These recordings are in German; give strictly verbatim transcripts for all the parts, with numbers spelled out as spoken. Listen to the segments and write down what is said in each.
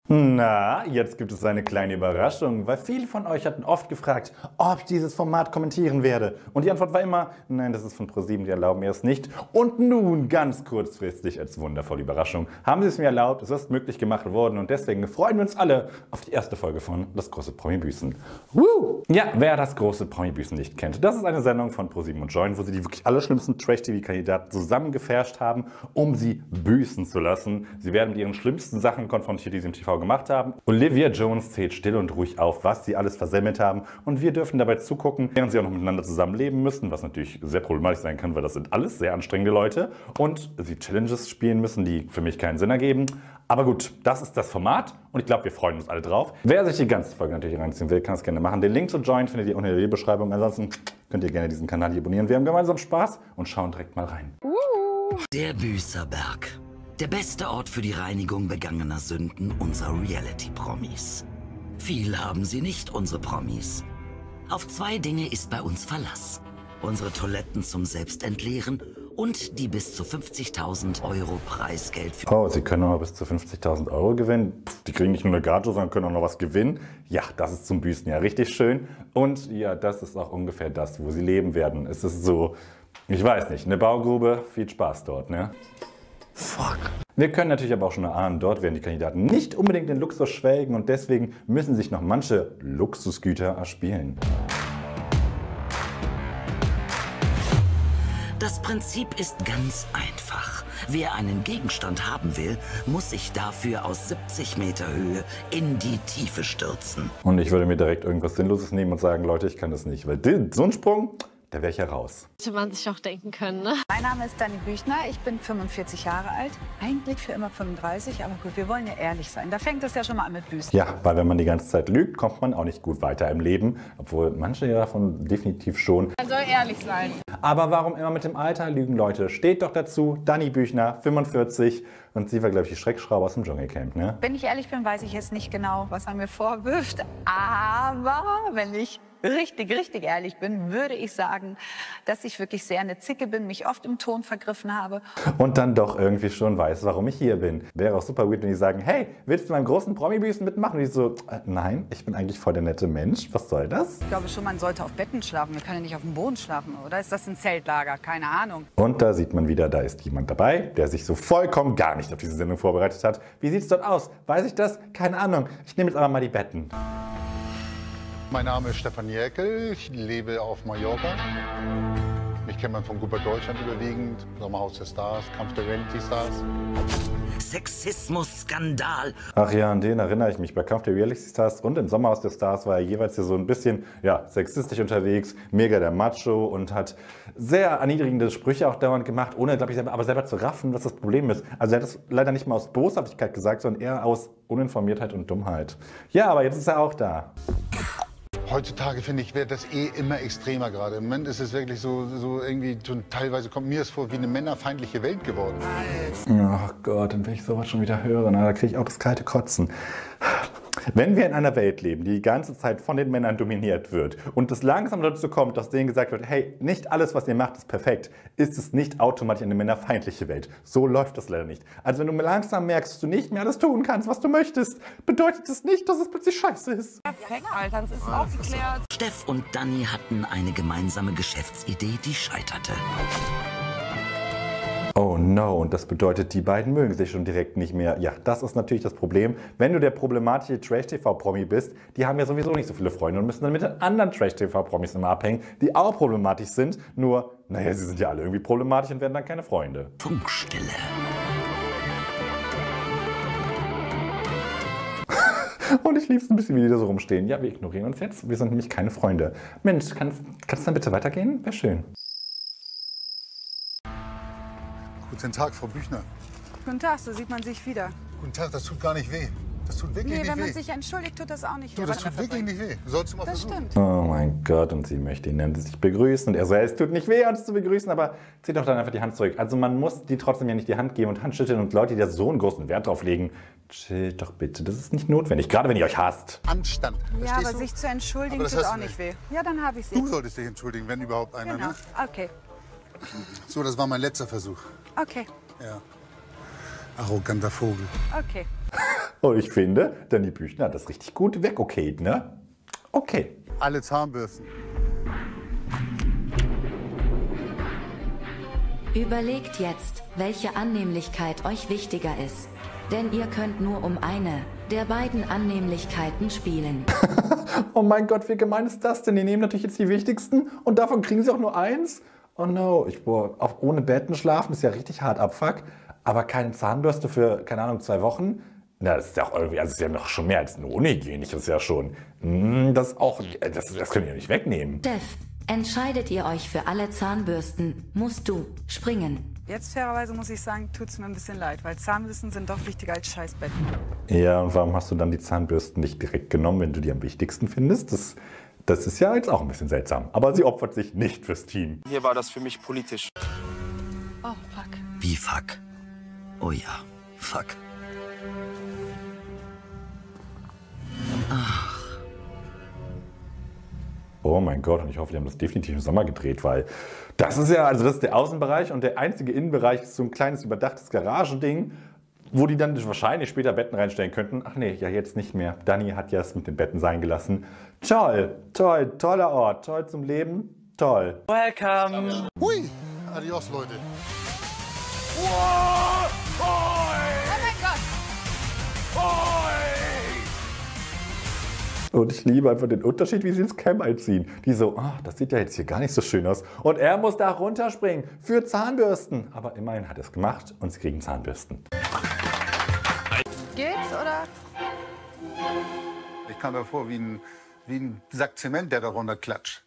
Na, jetzt gibt es eine kleine Überraschung, weil viele von euch hatten oft gefragt, ob ich dieses Format kommentieren werde. Und die Antwort war immer, nein, das ist von ProSieben, die erlauben mir es nicht. Und nun, ganz kurzfristig als wundervolle Überraschung, haben sie es mir erlaubt, es ist möglich gemacht worden und deswegen freuen wir uns alle auf die erste Folge von Das große Promi-Büßen. Woo! Ja, wer das große Promi-Büßen nicht kennt, das ist eine Sendung von ProSieben und Join, wo sie die wirklich allerschlimmsten Trash-T V-Kandidaten zusammengefärscht haben, um sie büßen zu lassen. Sie werden mit ihren schlimmsten Sachen konfrontiert, die sie im T V gemacht haben. Olivia Jones zählt still und ruhig auf, was sie alles versemmelt haben und wir dürfen dabei zugucken, während sie auch noch miteinander zusammenleben müssen, was natürlich sehr problematisch sein kann, weil das sind alles sehr anstrengende Leute und sie Challenges spielen müssen, die für mich keinen Sinn ergeben. Aber gut, das ist das Format und ich glaube, wir freuen uns alle drauf. Wer sich die ganze Folge natürlich reinziehen will, kann es gerne machen. Den Link zu Join findet ihr unten in der Videobeschreibung. Ansonsten könnt ihr gerne diesen Kanal hier abonnieren. Wir haben gemeinsam Spaß und schauen direkt mal rein. Der Büßerberg. Der beste Ort für die Reinigung begangener Sünden unserer Reality-Promis. Viel haben sie nicht, unsere Promis. Auf zwei Dinge ist bei uns Verlass. Unsere Toiletten zum Selbstentleeren und die bis zu fünfzigtausend Euro Preisgeld für... Oh, sie können auch noch bis zu fünfzigtausend Euro gewinnen. Pff, die kriegen nicht nur eine Gage, sondern können auch noch was gewinnen. Ja, das ist zum Büßen ja richtig schön. Und ja, das ist auch ungefähr das, wo sie leben werden. Es ist so, ich weiß nicht, eine Baugrube, viel Spaß dort, ne? Fuck. Wir können natürlich aber auch schon erahnen, dort werden die Kandidaten nicht unbedingt den Luxus schwelgen und deswegen müssen sich noch manche Luxusgüter erspielen. Das Prinzip ist ganz einfach. Wer einen Gegenstand haben will, muss sich dafür aus siebzig Meter Höhe in die Tiefe stürzen. Und ich würde mir direkt irgendwas Sinnloses nehmen und sagen, Leute, ich kann das nicht, weil so ein Sprung, da wäre ich ja raus. Hätte man sich auch denken können, ne? Mein Name ist Dani Büchner, ich bin fünfundvierzig Jahre alt. Eigentlich für immer fünfunddreißig, aber gut, wir wollen ja ehrlich sein. Da fängt es ja schon mal an mit Büßen. Ja, weil wenn man die ganze Zeit lügt, kommt man auch nicht gut weiter im Leben. Obwohl manche ja davon definitiv schon. Man soll ehrlich sein. Aber warum immer mit dem Alter lügen, Leute? Steht doch dazu, Dani Büchner, fünfundvierzig. Und sie war, glaube ich, die Schreckschraube aus dem Dschungelcamp, ne? Wenn ich ehrlich bin, weiß ich jetzt nicht genau, was er mir vorwirft. Aber wenn ich richtig, richtig ehrlich bin, würde ich sagen, dass ich wirklich sehr eine Zicke bin, mich oft im Ton vergriffen habe. Und dann doch irgendwie schon weiß, warum ich hier bin. Wäre auch super weird, wenn die sagen, hey, willst du beim großen Promi-Büßen mitmachen? Und ich so, äh, nein, ich bin eigentlich voll der nette Mensch. Was soll das? Ich glaube schon, man sollte auf Betten schlafen. Wir können ja nicht auf dem Boden schlafen, oder? Ist das ein Zeltlager? Keine Ahnung. Und da sieht man wieder, da ist jemand dabei, der sich so vollkommen gar nicht auf diese Sendung vorbereitet hat. Wie sieht es dort aus? Weiß ich das? Keine Ahnung. Ich nehme jetzt aber mal die Betten. Mein Name ist Stefan Jäckel, ich lebe auf Mallorca. Mich kennt man von Super Deutschland überwiegend, Sommerhaus der Stars, Kampf der Reality Stars. Sexismus-Skandal. Ach ja, an den erinnere ich mich. Bei Kampf der Reality Stars und im Sommerhaus der Stars war er jeweils hier so ein bisschen ja, sexistisch unterwegs, mega der Macho und hat sehr erniedrigende Sprüche auch dauernd gemacht, ohne, glaube ich, aber selber zu raffen, was das Problem ist. Also er hat das leider nicht mal aus Boshaftigkeit gesagt, sondern eher aus Uninformiertheit und Dummheit. Ja, aber jetzt ist er auch da. Heutzutage, finde ich, wird das eh immer extremer gerade. Im Moment ist es wirklich so, so irgendwie, so, teilweise kommt mir es vor wie eine männerfeindliche Welt geworden. Oh Gott, und wenn ich sowas schon wieder höre, na, da kriege ich auch das kalte Kotzen. Wenn wir in einer Welt leben, die die ganze Zeit von den Männern dominiert wird und es langsam dazu kommt, dass denen gesagt wird, hey, nicht alles, was ihr macht, ist perfekt, ist es nicht automatisch eine männerfeindliche Welt. So läuft das leider nicht. Also wenn du langsam merkst, dass du nicht mehr alles tun kannst, was du möchtest, bedeutet es nicht, dass es plötzlich scheiße ist. Perfekt, Alter, das ist aufgeklärt. Steff und Dani hatten eine gemeinsame Geschäftsidee, die scheiterte. Oh no, und das bedeutet, die beiden mögen sich schon direkt nicht mehr. Ja, das ist natürlich das Problem. Wenn du der problematische Trash-T V-Promi bist, die haben ja sowieso nicht so viele Freunde und müssen dann mit den anderen Trash-T V-Promis immer abhängen, die auch problematisch sind. Nur, naja, sie sind ja alle irgendwie problematisch und werden dann keine Freunde. Funkstille. Und ich liebe es ein bisschen, wie die da so rumstehen. Ja, wir ignorieren uns jetzt. Wir sind nämlich keine Freunde. Mensch, kann es dann bitte weitergehen? Wäre schön. Guten Tag, Frau Büchner. Guten Tag, so sieht man sich wieder. Guten Tag, das tut gar nicht weh. Das tut wirklich Nee, nicht wenn man weh. sich entschuldigt, tut das auch nicht weh. Du, das tut wirklich nicht weh. Du sollst mal Das versuchen. stimmt. Oh mein Gott, und sie möchte ihn dann sich begrüßen. Und er sagt, es tut nicht weh, uns zu begrüßen, aber zieh doch dann einfach die Hand zurück. Also man muss die trotzdem ja nicht die Hand geben und Handschütteln und Leute, die da so einen großen Wert drauf legen, chillt doch bitte, das ist nicht notwendig, gerade wenn ihr euch hasst. Anstand. Ja, Verstehst aber du? sich zu entschuldigen, Aber das tut hast auch du nicht nicht. weh. Ja, dann habe ich Du sie. solltest dich entschuldigen, wenn überhaupt einer. Genau. Ne? Okay. So, das war mein letzter Versuch. Okay. Ja. Arroganter Vogel. Okay. Und ich finde, Dani Büchner hat das richtig gut wegokayd, ne? Okay. Alle Zahnbürsten. Überlegt jetzt, welche Annehmlichkeit euch wichtiger ist. Denn ihr könnt nur um eine der beiden Annehmlichkeiten spielen. Oh mein Gott, wie gemein ist das denn? Die nehmen natürlich jetzt die wichtigsten und davon kriegen sie auch nur eins? Oh no, ich, boah, auch ohne Betten schlafen ist ja richtig hart abfuck. Aber keine Zahnbürste für, keine Ahnung, zwei Wochen? Na, das ist ja auch irgendwie, also das ist ja noch schon mehr als nur unhygienisch, das ist ja schon. Das ist auch, das, das können wir ja nicht wegnehmen. Steff, entscheidet ihr euch für alle Zahnbürsten, musst du springen. Jetzt fairerweise muss ich sagen, tut es mir ein bisschen leid, weil Zahnbürsten sind doch wichtiger als Scheißbetten. Ja, und warum hast du dann die Zahnbürsten nicht direkt genommen, wenn du die am wichtigsten findest? Das, das ist ja jetzt auch ein bisschen seltsam. Aber sie opfert sich nicht fürs Team. Hier war das für mich politisch. Oh, fuck. Wie fuck? Oh ja, fuck. Ach. Oh mein Gott, und ich hoffe, die haben das definitiv im Sommer gedreht, weil das ist ja, also das ist der Außenbereich und der einzige Innenbereich ist so ein kleines überdachtes Garagending, wo die dann wahrscheinlich später Betten reinstellen könnten. Ach nee, ja jetzt nicht mehr. Dani hat ja es mit den Betten sein gelassen. Toll, toll, toller Ort, toll zum Leben, toll. Welcome. Hui, adios Leute. Wow. Oh mein Gott! Und ich liebe einfach den Unterschied, wie sie ins Camp einziehen. Die so, ah, das sieht ja jetzt hier gar nicht so schön aus. Und er muss da runterspringen für Zahnbürsten. Aber immerhin hat er es gemacht und sie kriegen Zahnbürsten. Geht's, oder? Ich kam mir vor wie ein, wie ein Sack Zement, der da runter klatscht.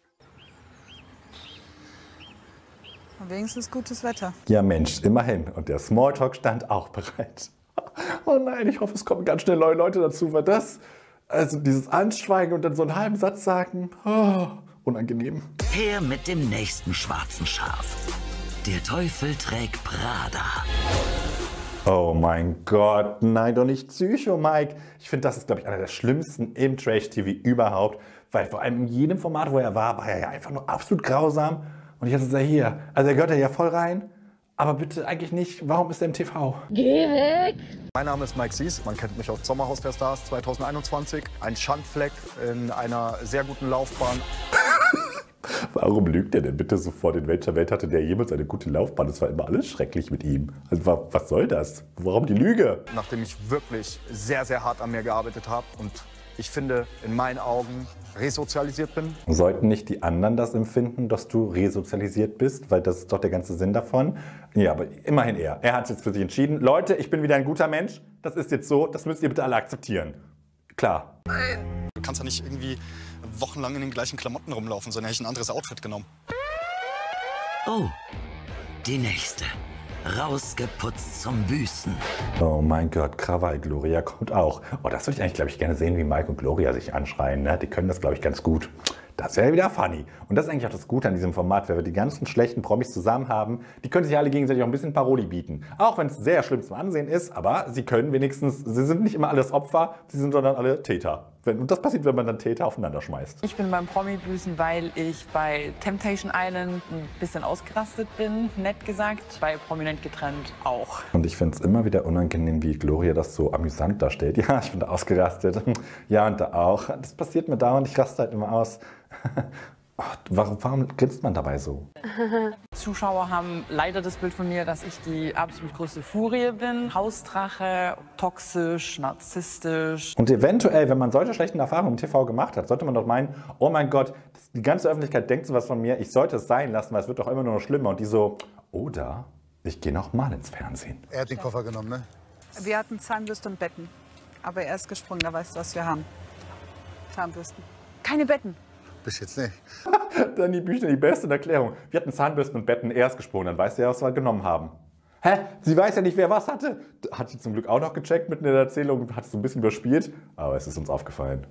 Und wenigstens gutes Wetter. Ja Mensch, immerhin. Und der Smalltalk stand auch bereit. Oh nein, ich hoffe, es kommen ganz schnell neue Leute dazu, weil das... Also dieses Anschweigen und dann so einen halben Satz sagen, oh, unangenehm. Her mit dem nächsten schwarzen Schaf. Der Teufel trägt Prada. Oh mein Gott, nein, doch nicht Psycho, Mike. Ich finde, das ist, glaube ich, einer der schlimmsten im Trash-T V überhaupt. Weil vor allem in jedem Format, wo er war, war er ja einfach nur absolut grausam. Und jetzt ist er hier. Also er gehört ja voll rein. Aber bitte eigentlich nicht, warum ist er im T V? Geh weg! Mein Name ist Mike Sies, man kennt mich aus Sommerhaus der Stars zwanzig einundzwanzig. Ein Schandfleck in einer sehr guten Laufbahn. Warum lügt er denn bitte sofort? In welcher Welt hatte der jemals eine gute Laufbahn? Das war immer alles schrecklich mit ihm. Also was soll das? Warum die Lüge? Nachdem ich wirklich sehr, sehr hart an mir gearbeitet habe und ich finde, in meinen Augen resozialisiert bin. Sollten nicht die anderen das empfinden, dass du resozialisiert bist? Weil das ist doch der ganze Sinn davon. Ja, aber immerhin er. Er hat es jetzt für sich entschieden. Leute, ich bin wieder ein guter Mensch. Das ist jetzt so. Das müsst ihr bitte alle akzeptieren. Klar. Du kannst ja nicht irgendwie wochenlang in den gleichen Klamotten rumlaufen, sondern hätte ich ein anderes Outfit genommen. Oh, die nächste. Rausgeputzt zum Büßen. Oh mein Gott, Krawall, Gloria kommt auch. Oh, das würde ich eigentlich, glaube ich, gerne sehen, wie Mike und Gloria sich anschreien. Ne? Die können das, glaube ich, ganz gut. Das wäre wieder funny. Und das ist eigentlich auch das Gute an diesem Format, wenn wir die ganzen schlechten Promis zusammen haben. Die können sich alle gegenseitig auch ein bisschen Paroli bieten. Auch wenn es sehr schlimm zum Ansehen ist, aber sie können wenigstens, sie sind nicht immer alles Opfer, sie sind sondern alle Täter. Und das passiert, wenn man dann Täter aufeinander schmeißt. Ich bin beim Promi-Büßen, weil ich bei Temptation Island ein bisschen ausgerastet bin, nett gesagt. Bei Prominent getrennt auch. Und ich finde es immer wieder unangenehm, wie Gloria das so amüsant darstellt. Ja, ich bin da ausgerastet. Ja, und da auch. Das passiert mir dauernd, ich raste halt immer aus. Ach, warum, warum grinst man dabei so? Zuschauer haben leider das Bild von mir, dass ich die absolut größte Furie bin. Hausdrache, toxisch, narzisstisch. Und eventuell, wenn man solche schlechten Erfahrungen im T V gemacht hat, sollte man doch meinen, oh mein Gott, die ganze Öffentlichkeit denkt so was von mir, ich sollte es sein lassen, weil es wird doch immer nur noch schlimmer. Und die so, oder ich gehe noch mal ins Fernsehen. Er hat den Koffer genommen, ne? Wir hatten Zahnbürste und Betten. Aber er ist gesprungen, da weißt du, was wir haben. Zahnbürsten. Keine Betten. Bis jetzt nicht. Dann die Bücher, die beste Erklärung. Wir hatten Zahnbürsten und Betten erst gesprungen, dann weißt du ja, was wir genommen haben. Hä? Sie weiß ja nicht, wer was hatte. Hat sie zum Glück auch noch gecheckt mitten in der Erzählung, hat es so ein bisschen überspielt, aber es ist uns aufgefallen.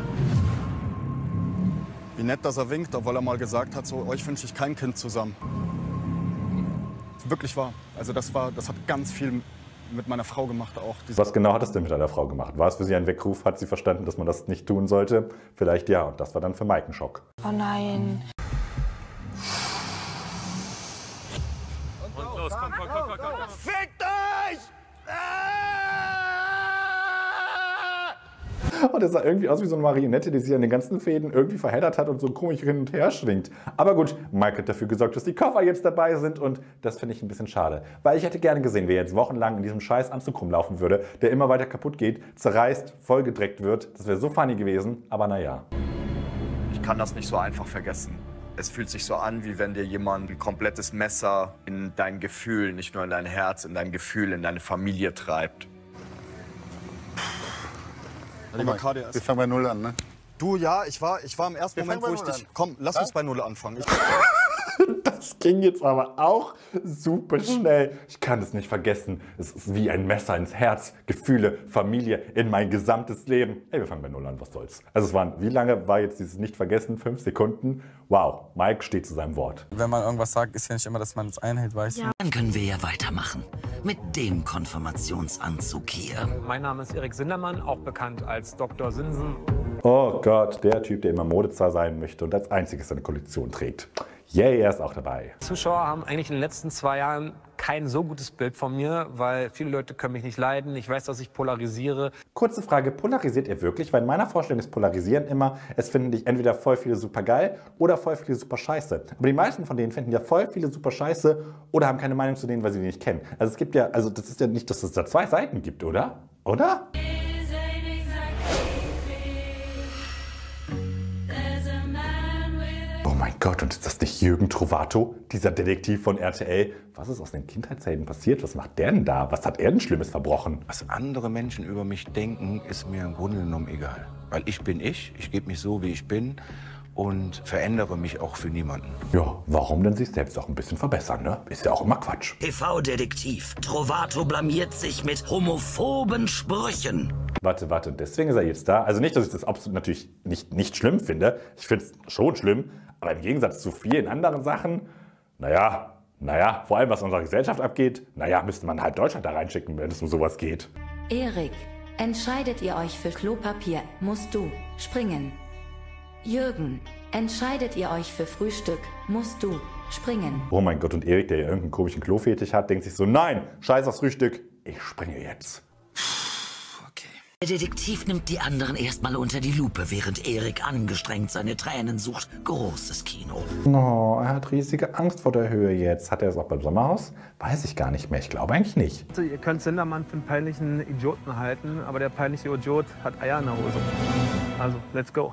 Wie nett, dass er winkt, obwohl er mal gesagt hat, so, euch wünsche ich kein Kind zusammen. Wirklich wahr. Also das war, das hat ganz viel mit meiner Frau gemacht auch. Was genau hat es denn mit deiner Frau gemacht? War es für sie ein Weckruf? Hat sie verstanden, dass man das nicht tun sollte? Vielleicht ja. Und das war dann für Mike ein Schock. Oh nein. Und los, komm, komm, komm, komm, komm. Fickt euch! Ah! Und er sah irgendwie aus wie so eine Marionette, die sich an den ganzen Fäden irgendwie verheddert hat und so komisch hin und her schwingt. Aber gut, Mike hat dafür gesorgt, dass die Koffer jetzt dabei sind und das finde ich ein bisschen schade. Weil ich hätte gerne gesehen, wer jetzt wochenlang in diesem scheiß Anzug rumlaufen würde, der immer weiter kaputt geht, zerreißt, vollgedreckt wird. Das wäre so funny gewesen, aber naja. Ich kann das nicht so einfach vergessen. Es fühlt sich so an, wie wenn dir jemand ein komplettes Messer in dein Gefühl, nicht nur in dein Herz, in dein Gefühl, in deine Familie treibt. Lieber K D S. Wir fangen bei Null an, ne? Du, ja, ich war, ich war im ersten Wir Moment, wo fangen ich bei dich... Null Komm, lass uns bei Null anfangen. Ich, Das ging jetzt aber auch super schnell. Ich kann es nicht vergessen. Es ist wie ein Messer ins Herz. Gefühle, Familie, in mein gesamtes Leben. Ey, wir fangen bei Null an, was soll's. Also es waren, wie lange war jetzt dieses Nicht-Vergessen? Fünf Sekunden? Wow, Mike steht zu seinem Wort. Wenn man irgendwas sagt, ist ja nicht immer, dass man es einhält, weißt du? Ja. Dann können wir ja weitermachen. Mit dem Konfirmationsanzug hier. Mein Name ist Erik Sindermann, auch bekannt als Doktor Sinsen. Oh Gott, der Typ, der immer Modezar sein möchte und als einziges seine Kollektion trägt. Yay, er ist auch dabei. Zuschauer haben eigentlich in den letzten zwei Jahren kein so gutes Bild von mir, weil viele Leute können mich nicht leiden. Ich weiß, dass ich polarisiere. Kurze Frage, polarisiert ihr wirklich? Weil in meiner Vorstellung ist Polarisieren immer, es finden dich entweder voll viele super geil oder voll viele super scheiße. Aber die meisten von denen finden ja voll viele super scheiße oder haben keine Meinung zu denen, weil sie die nicht kennen. Also es gibt ja, also das ist ja nicht, dass es da zwei Seiten gibt, oder? Oder? Oh mein Gott, und ist das nicht Jürgen Trovato, dieser Detektiv von R T L? Was ist aus den Kindheitshelden passiert? Was macht der denn da? Was hat er denn Schlimmes verbrochen? Was andere Menschen über mich denken, ist mir im Grunde genommen egal. Weil ich bin ich, ich gebe mich so, wie ich bin und verändere mich auch für niemanden. Ja, warum denn sich selbst auch ein bisschen verbessern, ne? Ist ja auch immer Quatsch. T V-Detektiv. Trovato blamiert sich mit homophoben Sprüchen. Warte, warte, deswegen ist er jetzt da. Also nicht, dass ich das absolut natürlich nicht, nicht schlimm finde. Ich finde es schon schlimm. Aber im Gegensatz zu vielen anderen Sachen, naja, naja, vor allem was in unserer Gesellschaft abgeht, naja, müsste man halt Deutschland da reinschicken, wenn es um sowas geht. Erik, entscheidet ihr euch für Klopapier, musst du springen. Jürgen, entscheidet ihr euch für Frühstück, musst du springen. Oh mein Gott, und Erik, der ja irgendeinen komischen Klofetisch hat, denkt sich so, nein, scheiß aufs Frühstück, ich springe jetzt. Der Detektiv nimmt die anderen erstmal unter die Lupe, während Erik angestrengt seine Tränen sucht. Großes Kino. Oh, er hat riesige Angst vor der Höhe jetzt. Hat er es auch beim Sommerhaus? Weiß ich gar nicht mehr. Ich glaube eigentlich nicht. Also, ihr könnt Sindermann für einen peinlichen Idioten halten, aber der peinliche Idiot hat Eier in der Hose. Also, let's go.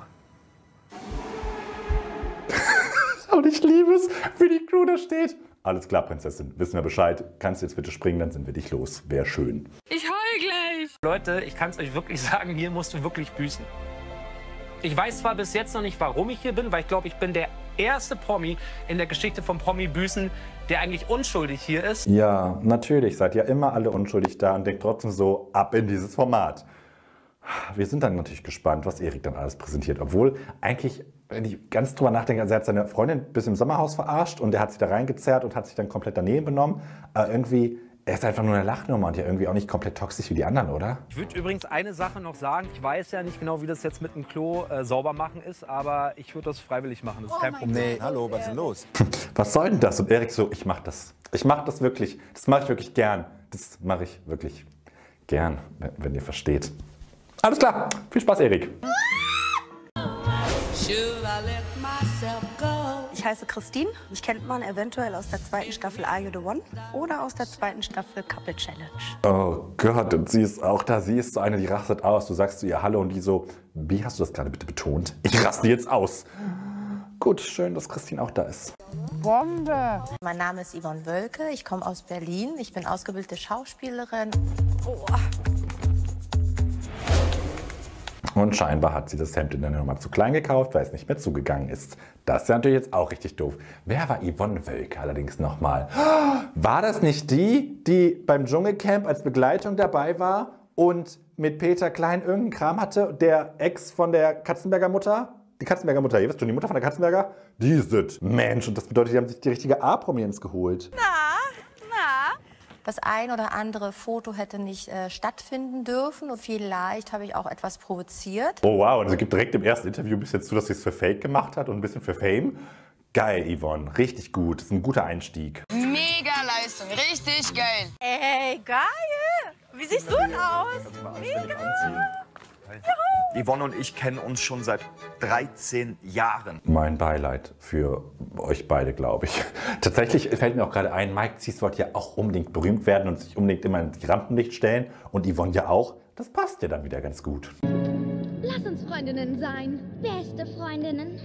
Und ich liebe es, wie die Crew da steht. Alles klar, Prinzessin. Wissen wir Bescheid. Kannst du jetzt bitte springen, dann sind wir dich los. Wäre schön. Ich heul gleich. Leute, ich kann es euch wirklich sagen, hier musst du wirklich büßen. Ich weiß zwar bis jetzt noch nicht, warum ich hier bin, weil ich glaube, ich bin der erste Promi in der Geschichte von Promi-Büßen, der eigentlich unschuldig hier ist. Ja, natürlich. Seid ja immer alle unschuldig da und denkt trotzdem so, ab in dieses Format. Wir sind dann natürlich gespannt, was Erik dann alles präsentiert. Obwohl eigentlich, wenn ich ganz drüber nachdenke, also er hat seine Freundin bis im Sommerhaus verarscht und er hat sie da reingezerrt und hat sich dann komplett daneben benommen. Aber irgendwie, er ist einfach nur eine Lachnummer und ja irgendwie auch nicht komplett toxisch wie die anderen, oder? Ich würde übrigens eine Sache noch sagen. Ich weiß ja nicht genau, wie das jetzt mit dem Klo äh, sauber machen ist, aber ich würde das freiwillig machen. Das ist kein Problem. Nee, hallo, was ist denn los? Was soll denn das? Und Erik so, ich mach das. Ich mach das wirklich. Das mache ich wirklich gern. Das mache ich wirklich gern, wenn ihr versteht. Alles klar. Viel Spaß, Erik. Ich heiße Christine. Mich kennt man eventuell aus der zweiten Staffel Are You The One oder aus der zweiten Staffel Couple Challenge. Oh Gott, und sie ist auch da. Sie ist so eine, die rastet aus. Du sagst zu ihr Hallo und die so, wie hast du das gerade bitte betont? Ich raste jetzt aus. Gut, schön, dass Christine auch da ist. Bombe! Mein Name ist Yvonne Wölke. Ich komme aus Berlin. Ich bin ausgebildete Schauspielerin. Oh. Und scheinbar hat sie das Hemd in der Nummer zu klein gekauft, weil es nicht mehr zugegangen ist. Das ist ja natürlich jetzt auch richtig doof. Wer war Yvonne Wölke allerdings nochmal? War das nicht die, die beim Dschungelcamp als Begleitung dabei war und mit Peter Klein irgendeinen Kram hatte? Der Ex von der Katzenberger Mutter? Die Katzenberger Mutter, ihr wisst schon, die Mutter von der Katzenberger? Die ist es. Mensch, und das bedeutet, die haben sich die richtige A-Prominenz geholt. Na, na. Das ein oder andere Foto hätte nicht äh, stattfinden dürfen und vielleicht habe ich auch etwas provoziert. Oh wow, und sie gibt direkt im ersten Interview ein bisschen zu, dass sie es für Fake gemacht hat und ein bisschen für Fame. Geil, Yvonne, richtig gut. Das ist ein guter Einstieg. Mega Leistung, richtig geil. Ey, geil. Wie siehst du denn aus? Mega. Yvonne und ich kennen uns schon seit dreizehn Jahren. Mein Beileid für euch beide, glaube ich. Tatsächlich fällt mir auch gerade ein, Mike Zies wollte ja auch unbedingt berühmt werden und sich unbedingt immer ins Rampenlicht stellen. Und Yvonne ja auch. Das passt ja dann wieder ganz gut. Lass uns Freundinnen sein. Beste Freundinnen.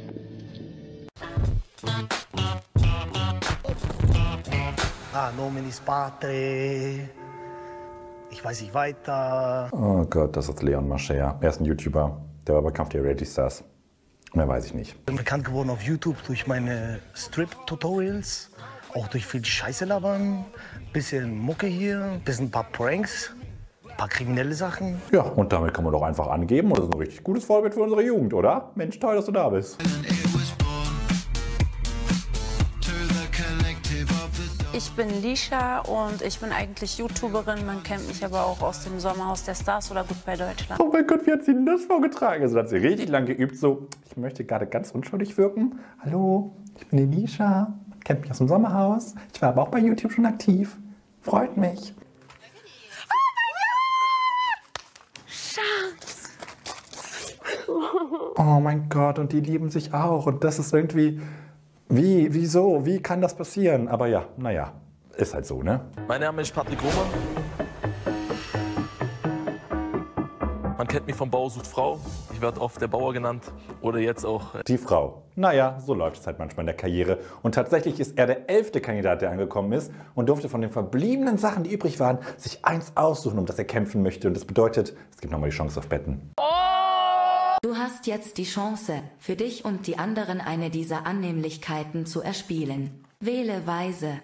Ah, nominis Patre. Ich weiß nicht weiter. Oh Gott, das ist Leon Mascher. Er ist ein YouTuber. Der war bei Kampf der Reality Stars. Mehr weiß ich nicht. Ich bin bekannt geworden auf YouTube durch meine Strip-Tutorials. Auch durch viel Scheiße labern. Bisschen Mucke hier, bisschen ein paar Pranks. Ein paar kriminelle Sachen. Ja, und damit kann man doch einfach angeben. Und das ist ein richtig gutes Vorbild für unsere Jugend, oder? Mensch, toll, dass du da bist. Ich bin Lisha und ich bin eigentlich YouTuberin. Man kennt mich aber auch aus dem Sommerhaus der Stars oder Gut bei Deutschland. Oh mein Gott, wie hat sie denn das vorgetragen? Also hat sie richtig lang geübt, so, ich möchte gerade ganz unschuldig wirken. Hallo, ich bin die Lisha, man kennt mich aus dem Sommerhaus. Ich war aber auch bei YouTube schon aktiv. Freut mich. Schatz. Oh mein Gott, und die lieben sich auch. Und das ist irgendwie, wie, wieso, wie kann das passieren? Aber ja, naja, ist halt so, ne? Mein Name ist Patrick Roman. Man kennt mich vom Bauer sucht Frau. Ich werde oft der Bauer genannt oder jetzt auch die Frau. Naja, so läuft es halt manchmal in der Karriere. Und tatsächlich ist er der elfte Kandidat, der angekommen ist und durfte von den verbliebenen Sachen, die übrig waren, sich eins aussuchen, um das er kämpfen möchte. Und das bedeutet, es gibt nochmal die Chance auf Betten. Du hast jetzt die Chance, für dich und die anderen eine dieser Annehmlichkeiten zu erspielen. Wähle weise.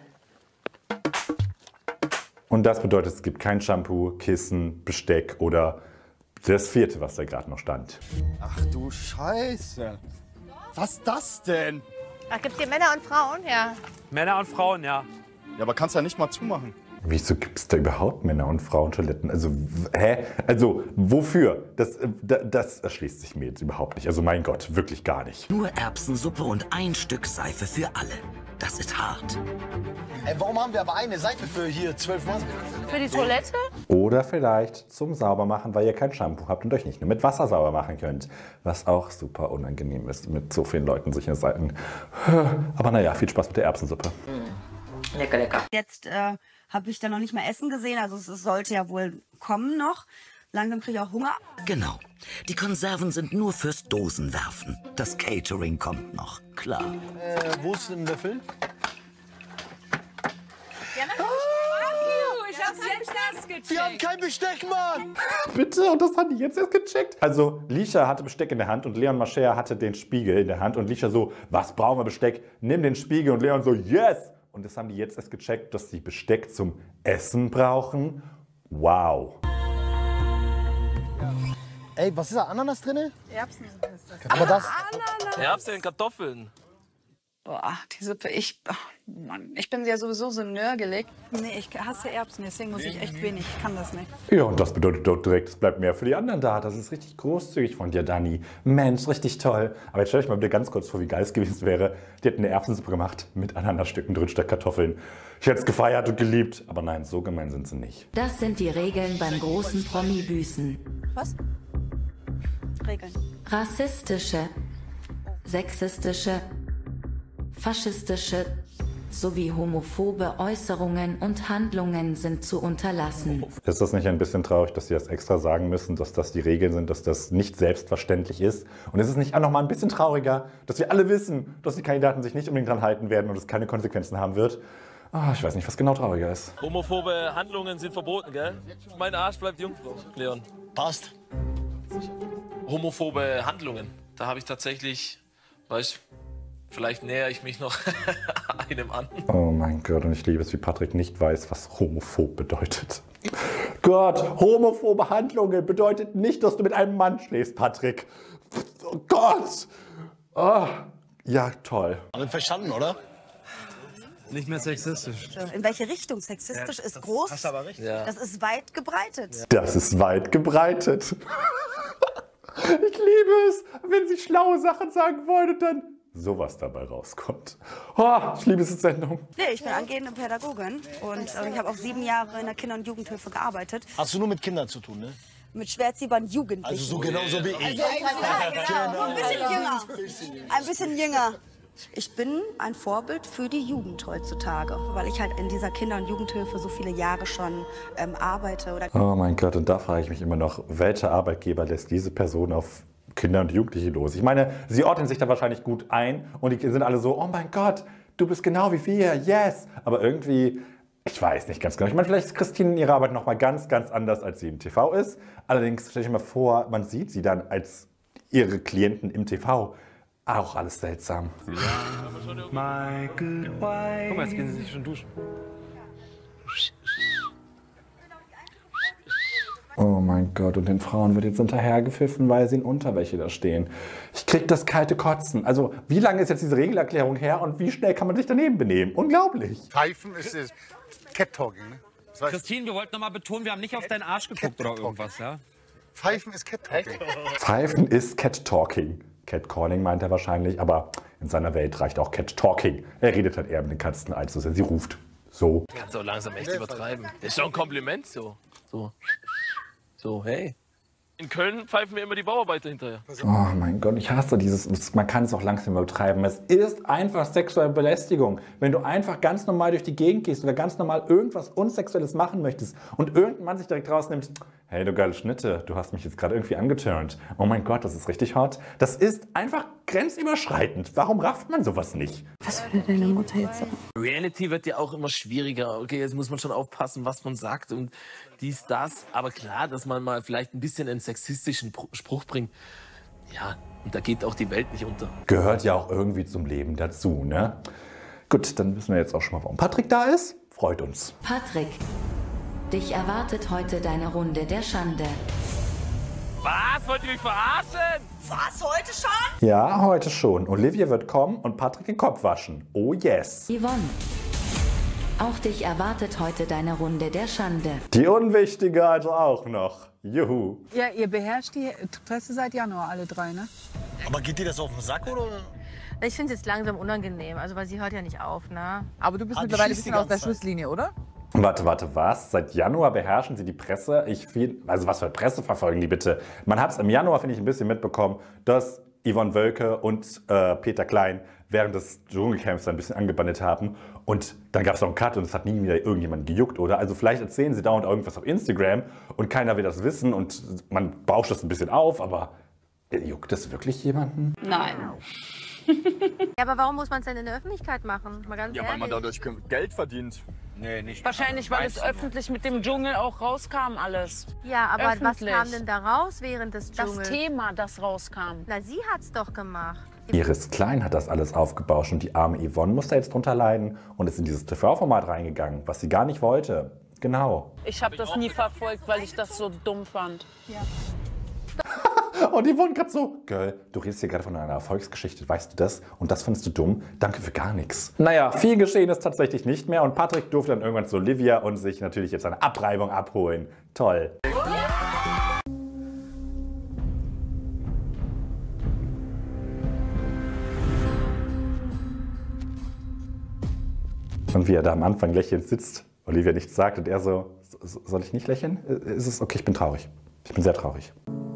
Und das bedeutet, es gibt kein Shampoo, Kissen, Besteck oder das vierte, was da gerade noch stand. Ach du Scheiße. Was ist das denn? Ach, gibt's hier Männer und Frauen? Ja. Männer und Frauen, ja. Ja, aber kannst ja nicht mal zumachen. Wieso gibt es da überhaupt Männer- und Frauentoiletten? Also, hä? Also, wofür? Das, das erschließt sich mir jetzt überhaupt nicht. Also, mein Gott, wirklich gar nicht. Nur Erbsensuppe und ein Stück Seife für alle. Das ist hart. Ey, warum haben wir aber eine Seife für hier zwölf Mann? Für die Toilette? Oder vielleicht zum Saubermachen, weil ihr kein Shampoo habt und euch nicht nur mit Wasser sauber machen könnt. Was auch super unangenehm ist, mit so vielen Leuten sich in Seiten. Aber naja, viel Spaß mit der Erbsensuppe. Lecker, lecker. Jetzt äh, habe ich da noch nicht mal Essen gesehen, also es, es sollte ja wohl kommen noch. Langsam kriege ich auch Hunger. Genau. Die Konserven sind nur fürs Dosenwerfen. Das Catering kommt noch, klar. Äh, wo ist denn der Löffel? Ja, oh, ich hab's jetzt erst gecheckt. Wir haben kein Besteck, Mann! Bitte? Und das haben die jetzt erst gecheckt? Also, Lisha hatte Besteck in der Hand und Leon Mascher hatte den Spiegel in der Hand. Und Lisha so, was brauchen wir Besteck? Nimm den Spiegel. Und Leon so, yes! Und das haben die jetzt erst gecheckt, dass sie Besteck zum Essen brauchen. Wow. Ey, was ist da? Ananas drin? Erbsen ist das. Aber das... Ananas. Erbsen, Kartoffeln. Boah, die Suppe, ich, oh Mann, ich bin ja sowieso so nörgelig. Nee, ich hasse Erbsen, deswegen muss ich echt wenig, ich kann das nicht. Ja, und das bedeutet doch direkt, es bleibt mehr für die anderen da. Das ist richtig großzügig von dir, Dani. Mensch, richtig toll. Aber jetzt stell euch mal bitte ganz kurz vor, wie geil es gewesen wäre. Die hätten eine Erbsensuppe gemacht mit Ananasstücken drin statt Kartoffeln. Ich hätte es gefeiert und geliebt. Aber nein, so gemein sind sie nicht. Das sind die Regeln beim großen Promi-Büßen. Was? Regeln. Rassistische, sexistische, faschistische sowie homophobe Äußerungen und Handlungen sind zu unterlassen. Ist das nicht ein bisschen traurig, dass Sie das extra sagen müssen, dass das die Regeln sind, dass das nicht selbstverständlich ist? Und ist es nicht auch noch mal ein bisschen trauriger, dass wir alle wissen, dass die Kandidaten sich nicht unbedingt dran halten werden und es keine Konsequenzen haben wird? Oh, ich weiß nicht, was genau trauriger ist. Homophobe Handlungen sind verboten, gell? Mein Arsch bleibt Jungfrau, Leon. Passt. Homophobe Handlungen. Da habe ich tatsächlich, weiß vielleicht näher ich mich noch einem an. Oh mein Gott, und ich liebe es, wie Patrick nicht weiß, was homophob bedeutet. Gott, homophobe Handlungen bedeutet nicht, dass du mit einem Mann schläfst, Patrick. Oh Gott! Oh, ja, toll. Alle verstanden, oder? Nicht mehr sexistisch. In welche Richtung? Sexistisch Ja, ist groß. hast du aber recht. Das ist weit gebreitet. Das ist weit gebreitet. Ich liebe es, wenn sie schlaue Sachen sagen wollen und dann sowas dabei rauskommt. Oh, ich liebe diese Sendung. Nee, ich bin angehende Pädagogin und äh, ich habe auch sieben Jahre in der Kinder- und Jugendhilfe gearbeitet. Hast du nur mit Kindern zu tun, ne? mit schwer erziehbaren Jugendlichen. Also so genauso wie ich. Also, ja, genau. Nur ein bisschen jünger. Ein bisschen jünger. Ich bin ein Vorbild für die Jugend heutzutage, weil ich halt in dieser Kinder- und Jugendhilfe so viele Jahre schon ähm, arbeite. Oder Oh mein Gott, und da frage ich mich immer noch, welcher Arbeitgeber lässt diese Person auf Kinder und Jugendliche los? Ich meine, sie ordnen sich da wahrscheinlich gut ein und die sind alle so, oh mein Gott, du bist genau wie wir, yes. Aber irgendwie, ich weiß nicht ganz genau. Ich meine, vielleicht ist Christine in ihrer Arbeit noch mal ganz, ganz anders, als sie im T V ist. Allerdings stelle ich mir vor, man sieht sie dann als ihre Klienten im T V. Auch alles seltsam. Ja, my good wife. Guck mal, jetzt gehen sie sich schon duschen. Oh mein Gott, und den Frauen wird jetzt hinterhergepfiffen, weil sie in Unterwäsche da stehen. Ich krieg das kalte Kotzen. Also, wie lange ist jetzt diese Regelerklärung her und wie schnell kann man sich daneben benehmen? Unglaublich. Pfeifen ist das Cat-Talking, ne? Das heißt, Christine, wir wollten noch mal betonen, wir haben nicht auf deinen Arsch geguckt oder irgendwas, ja? Pfeifen ist Cat-Talking. Pfeifen ist Cat-Talking. Cat-Calling meint er wahrscheinlich, aber in seiner Welt reicht auch Cat-Talking. Er redet halt eher mit den Katzen, als dass er sie ruft. So. Kannst du auch langsam echt übertreiben. Das ist doch ein Kompliment so. So, so hey. In Köln pfeifen wir immer die Bauarbeiter hinterher. Oh mein Gott, ich hasse dieses, man kann es auch langsam übertreiben. Es ist einfach sexuelle Belästigung. Wenn du einfach ganz normal durch die Gegend gehst oder ganz normal irgendwas Unsexuelles machen möchtest und irgendein Mann sich direkt rausnimmt, hey du geile Schnitte, du hast mich jetzt gerade irgendwie angeturnt. Oh mein Gott, das ist richtig hot. Das ist einfach grenzüberschreitend. Warum rafft man sowas nicht? Was würde deine Mutter jetzt sagen? Reality wird ja auch immer schwieriger. Okay, jetzt muss man schon aufpassen, was man sagt und dies, das. Aber klar, dass man mal vielleicht ein bisschen einen sexistischen Spruch bringt. Ja, und da geht auch die Welt nicht unter. Gehört ja auch irgendwie zum Leben dazu, ne? Gut, dann wissen wir jetzt auch schon mal, warum Patrick da ist. Freut uns. Patrick, dich erwartet heute deine Runde der Schande. Was? Wollt ihr mich verarschen? Was, heute schon? Ja, heute schon. Olivia wird kommen und Patrick den Kopf waschen. Oh yes. Yvonne, auch dich erwartet heute deine Runde der Schande. Die Unwichtige also auch noch. Juhu. Ja, ihr beherrscht die Presse seit Januar, alle drei, ne? Aber geht dir das auf den Sack, oder? Ich finde es jetzt langsam unangenehm, also weil sie hört ja nicht auf, ne? Aber du bist Ah, die mittlerweile ein schießt die bisschen aus der ganze Zeit. Schusslinie, oder? Warte, warte, was? Seit Januar beherrschen sie die Presse? Ich viel, also was für Presse verfolgen die bitte? Man hat es im Januar, finde ich, ein bisschen mitbekommen, dass Yvonne Wölke und äh, Peter Klein während des Dschungelcamps ein bisschen angebandelt haben. Und dann gab es noch einen Cut und es hat nie wieder irgendjemand gejuckt, oder? Also vielleicht erzählen sie dauernd irgendwas auf Instagram und keiner will das wissen und man bauscht das ein bisschen auf, aber juckt das wirklich jemanden? Nein. Ja, aber warum muss man es denn in der Öffentlichkeit machen? Mal ganz Ja, weil man ehrlich. dadurch Geld verdient. Nee, nicht. Wahrscheinlich, weil es öffentlich mit dem Dschungel auch rauskam alles. Ja, aber Öffentlich. was kam denn da raus während des Das Dschungels? Thema, das rauskam. Na, sie hat's doch gemacht. Iris Klein hat das alles aufgebauscht und die arme Yvonne musste jetzt drunter leiden und ist in dieses T V-Format reingegangen, was sie gar nicht wollte. Genau. Ich habe das nie verfolgt, weil ich das so dumm fand. Ja. Und Yvonne gerade so, Girl, du redest hier gerade von einer Erfolgsgeschichte, weißt du das? Und das findest du dumm? Danke für gar nichts. Naja, viel geschehen ist tatsächlich nicht mehr und Patrick durfte dann irgendwann zu Olivia und sich natürlich jetzt eine Abreibung abholen. Toll. Und wie er da am Anfang lächelnd sitzt, Olivia nichts sagt und er so, soll ich nicht lächeln? Ist es okay, ich bin traurig. Ich bin sehr traurig.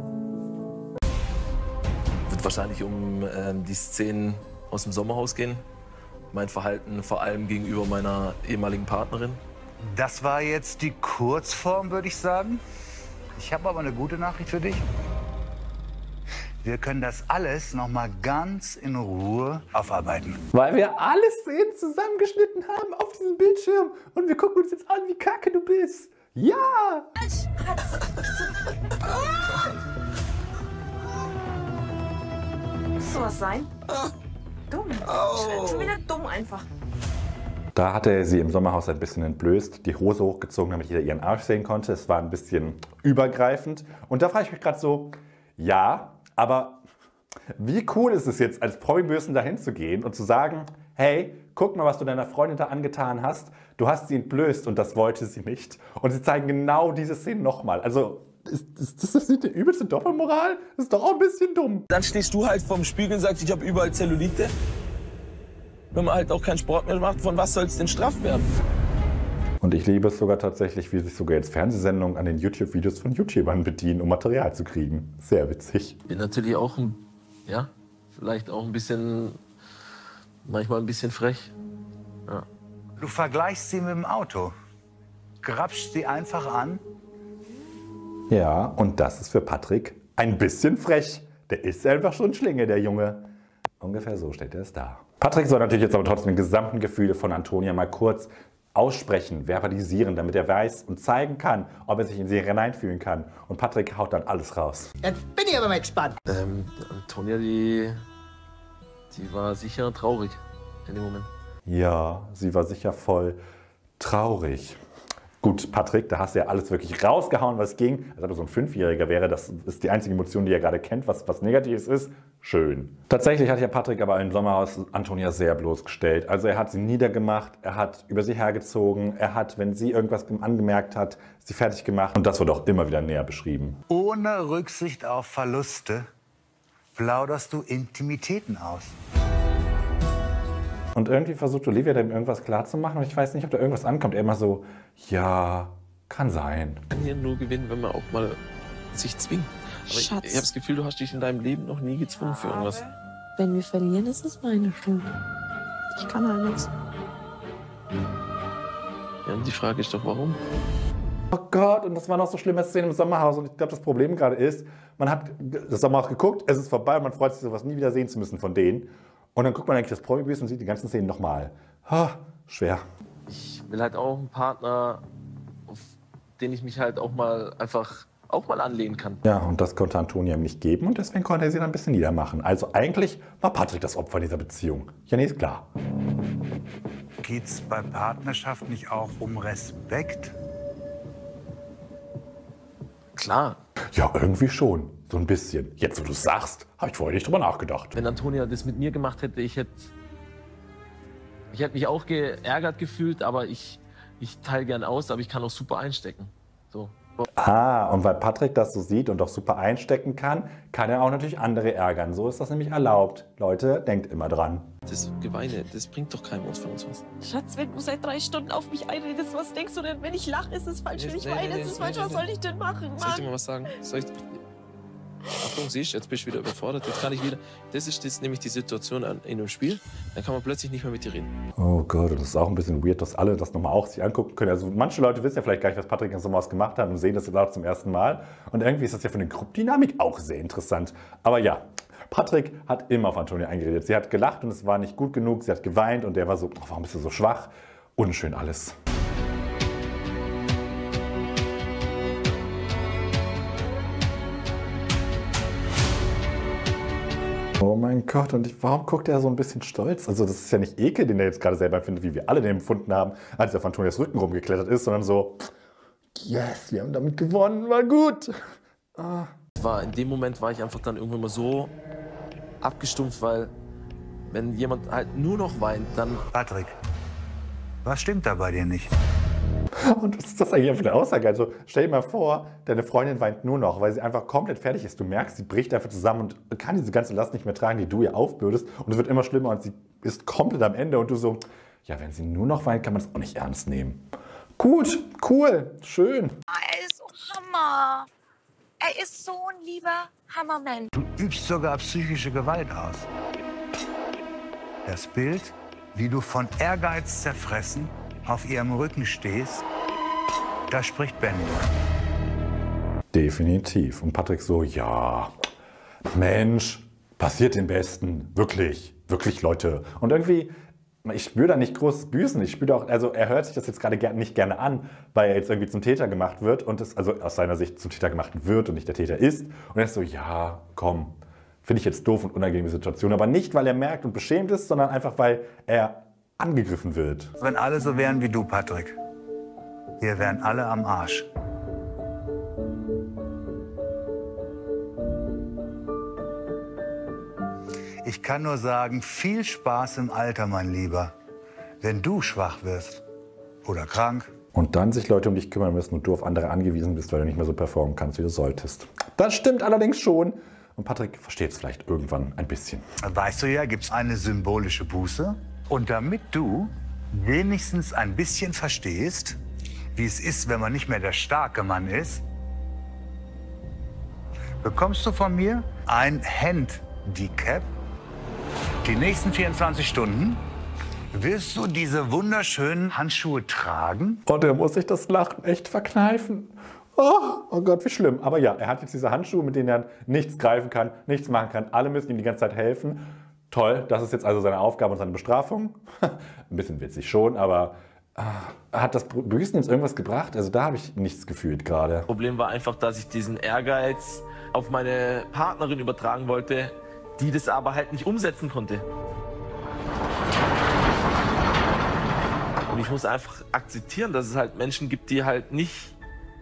Wird wahrscheinlich um ähm, die Szenen aus dem Sommerhaus gehen. Mein Verhalten vor allem gegenüber meiner ehemaligen Partnerin. Das war jetzt die Kurzform, würde ich sagen. Ich habe aber eine gute Nachricht für dich. Wir können das alles noch mal ganz in Ruhe aufarbeiten. Weil wir alle Szenen zusammengeschnitten haben auf diesem Bildschirm. Und wir gucken uns jetzt an, wie kacke du bist. Ja! Muss sowas sein? Dumm. Oh. Schon wieder dumm einfach. Da hatte er sie im Sommerhaus ein bisschen entblößt, die Hose hochgezogen, damit jeder ihren Arsch sehen konnte. Es war ein bisschen übergreifend. Und da frage ich mich gerade so, ja, aber wie cool ist es jetzt, als Promi-Bösen dahin zu gehen und zu sagen, hey, guck mal, was du deiner Freundin da angetan hast. Du hast sie entblößt und das wollte sie nicht. Und sie zeigen genau diese Szene nochmal. Also, ist, ist, ist das nicht die übelste Doppelmoral? Das ist doch auch ein bisschen dumm. Dann stehst du halt vorm Spiegel und sagst, ich habe überall Zellulite. Wenn man halt auch keinen Sport mehr macht, von was soll es denn straff werden? Und ich liebe es sogar tatsächlich, wie sich sogar jetzt Fernsehsendungen an den YouTube-Videos von YouTubern bedienen, um Material zu kriegen. Sehr witzig. Bin natürlich auch, ein, ja, vielleicht auch ein bisschen, manchmal ein bisschen frech. Ja. Du vergleichst sie mit dem Auto. Grapschst sie einfach an. Ja, und das ist für Patrick ein bisschen frech. Der ist einfach schon Schlinge, der Junge. Ungefähr so steht er es da. Patrick soll natürlich jetzt aber trotzdem die gesamten Gefühle von Antonia mal kurz aussprechen, verbalisieren, damit er weiß und zeigen kann, ob er sich in sie hineinfühlen kann. Und Patrick haut dann alles raus. Jetzt bin ich aber mal gespannt. Ähm, Antonia, die, die war sicher traurig in dem Moment. Ja, sie war sicher voll traurig. Gut, Patrick, da hast du ja alles wirklich rausgehauen, was ging. Als ob er so ein Fünfjähriger wäre, das ist die einzige Emotion, die er gerade kennt, was, was Negatives ist. Schön. Tatsächlich hat ja Patrick aber im Sommerhaus Antonia sehr bloßgestellt. Also er hat sie niedergemacht, er hat über sie hergezogen, er hat, wenn sie irgendwas angemerkt hat, sie fertig gemacht. Und das wird auch immer wieder näher beschrieben. Ohne Rücksicht auf Verluste plauderst du Intimitäten aus. Und irgendwie versucht Olivia dem irgendwas klarzumachen und ich weiß nicht, ob da irgendwas ankommt. Er immer so, ja, kann sein. Man kann hier nur gewinnen, wenn man auch mal sich zwingt. Aber ich, ich habe das Gefühl, du hast dich in deinem Leben noch nie gezwungen für irgendwas. Wenn wir verlieren, ist es meine Schuld. Ich kann halt nichts. Ja, und die Frage ist doch, warum? Oh Gott, und das war noch so schlimme Szene im Sommerhaus. Und ich glaube, das Problem gerade ist, man hat das Sommerhaus geguckt, es ist vorbei und man freut sich, sowas nie wieder sehen zu müssen von denen. Und dann guckt man eigentlich das Promi-Büß und sieht die ganzen Szenen nochmal. Oh, schwer. Ich will halt auch einen Partner, auf den ich mich halt auch mal einfach auch mal anlehnen kann. Ja, und das konnte Antonia ihm nicht geben und deswegen konnte er sie dann ein bisschen niedermachen. Also eigentlich war Patrick das Opfer dieser Beziehung. Ja, nee, ist klar. Geht's bei Partnerschaft nicht auch um Respekt? Klar. Ja, irgendwie schon. So ein bisschen. Jetzt, wo du es sagst, habe ich vorher nicht drüber nachgedacht. Wenn Antonia das mit mir gemacht hätte, ich hätte ich hätte mich auch geärgert gefühlt, aber ich, ich teile gern aus, aber ich kann auch super einstecken. So. Ah, und weil Patrick das so sieht und auch super einstecken kann, kann er auch natürlich andere ärgern. So ist das nämlich erlaubt. Leute, denkt immer dran. Das Geweine, das bringt doch keinem von uns was. Schatz, wenn du seit drei Stunden auf mich einredest, was denkst du denn? Wenn ich lache, ist es falsch, wenn ich Nee, nee, weine, nee, ist es nee, falsch. nee, Was nee. soll ich denn machen, Soll ich dir Mann? mal was sagen? Soll ich... Achtung, siehst du, jetzt bist du wieder überfordert. Jetzt kann ich wieder... Das ist jetzt nämlich die Situation in einem Spiel. Dann kann man plötzlich nicht mehr mit dir reden. Oh Gott, und das ist auch ein bisschen weird, dass alle das nochmal auch sich angucken können. Also manche Leute wissen ja vielleicht gar nicht, was Patrick in Sommerhaus gemacht hat und sehen das jetzt auch zum ersten Mal. Und irgendwie ist das ja für eine Gruppendynamik auch sehr interessant. Aber ja, Patrick hat immer auf Antonia eingeredet. Sie hat gelacht und es war nicht gut genug. Sie hat geweint und der war so, oh, warum bist du so schwach? Unschön alles. Oh mein Gott, und warum guckt er so ein bisschen stolz? Also das ist ja nicht Ekel, den er jetzt gerade selber empfindet, wie wir alle den empfunden haben, als er auf Antonias Rücken rumgeklettert ist, sondern so, yes, wir haben damit gewonnen, war gut. Ah. War, in dem Moment war ich einfach dann irgendwann mal so abgestumpft, weil wenn jemand halt nur noch weint, dann... Patrick, was stimmt da bei dir nicht? Und was ist das eigentlich für eine Aussage? Also stell dir mal vor, deine Freundin weint nur noch, weil sie einfach komplett fertig ist. Du merkst, sie bricht einfach zusammen und kann diese ganze Last nicht mehr tragen, die du ihr aufbürdest. Und es wird immer schlimmer und sie ist komplett am Ende. Und du so, ja, wenn sie nur noch weint, kann man das auch nicht ernst nehmen. Gut, cool, schön. Er ist so Hammer. Er ist so ein lieber Hammermensch. Du übst sogar psychische Gewalt aus. Das Bild, wie du von Ehrgeiz zerfressen auf ihrem Rücken stehst, das spricht Bände. Definitiv. Und Patrick so, ja, Mensch, passiert den Besten. Wirklich, wirklich, Leute. Und irgendwie, ich spüre da nicht großes Büßen. Ich spüre auch, also er hört sich das jetzt gerade ger nicht gerne an, weil er jetzt irgendwie zum Täter gemacht wird und es also aus seiner Sicht zum Täter gemacht wird und nicht der Täter ist. Und er ist so, ja, komm, finde ich jetzt doof und unangenehme Situation. Aber nicht, weil er merkt und beschämt ist, sondern einfach, weil er angegriffen wird. Wenn alle so wären wie du, Patrick, wir wären alle am Arsch. Ich kann nur sagen, viel Spaß im Alter, mein Lieber. Wenn du schwach wirst oder krank. Und dann sich Leute um dich kümmern müssen und du auf andere angewiesen bist, weil du nicht mehr so performen kannst, wie du solltest. Das stimmt allerdings schon. Und Patrick versteht es vielleicht irgendwann ein bisschen. Weißt du ja, gibt es eine symbolische Buße. Und damit du wenigstens ein bisschen verstehst, wie es ist, wenn man nicht mehr der starke Mann ist, bekommst du von mir ein Handicap. Die nächsten vierundzwanzig Stunden wirst du diese wunderschönen Handschuhe tragen. Und er muss sich das Lachen echt verkneifen. Oh, oh Gott, wie schlimm. Aber ja, er hat jetzt diese Handschuhe, mit denen er nichts greifen kann, nichts machen kann. Alle müssen ihm die ganze Zeit helfen. Toll, das ist jetzt also seine Aufgabe und seine Bestrafung. Ein bisschen witzig schon, aber äh, hat das Büßen jetzt irgendwas gebracht? Also da habe ich nichts gefühlt gerade. Problem war einfach, dass ich diesen Ehrgeiz auf meine Partnerin übertragen wollte, die das aber halt nicht umsetzen konnte. Und ich muss einfach akzeptieren, dass es halt Menschen gibt, die halt nicht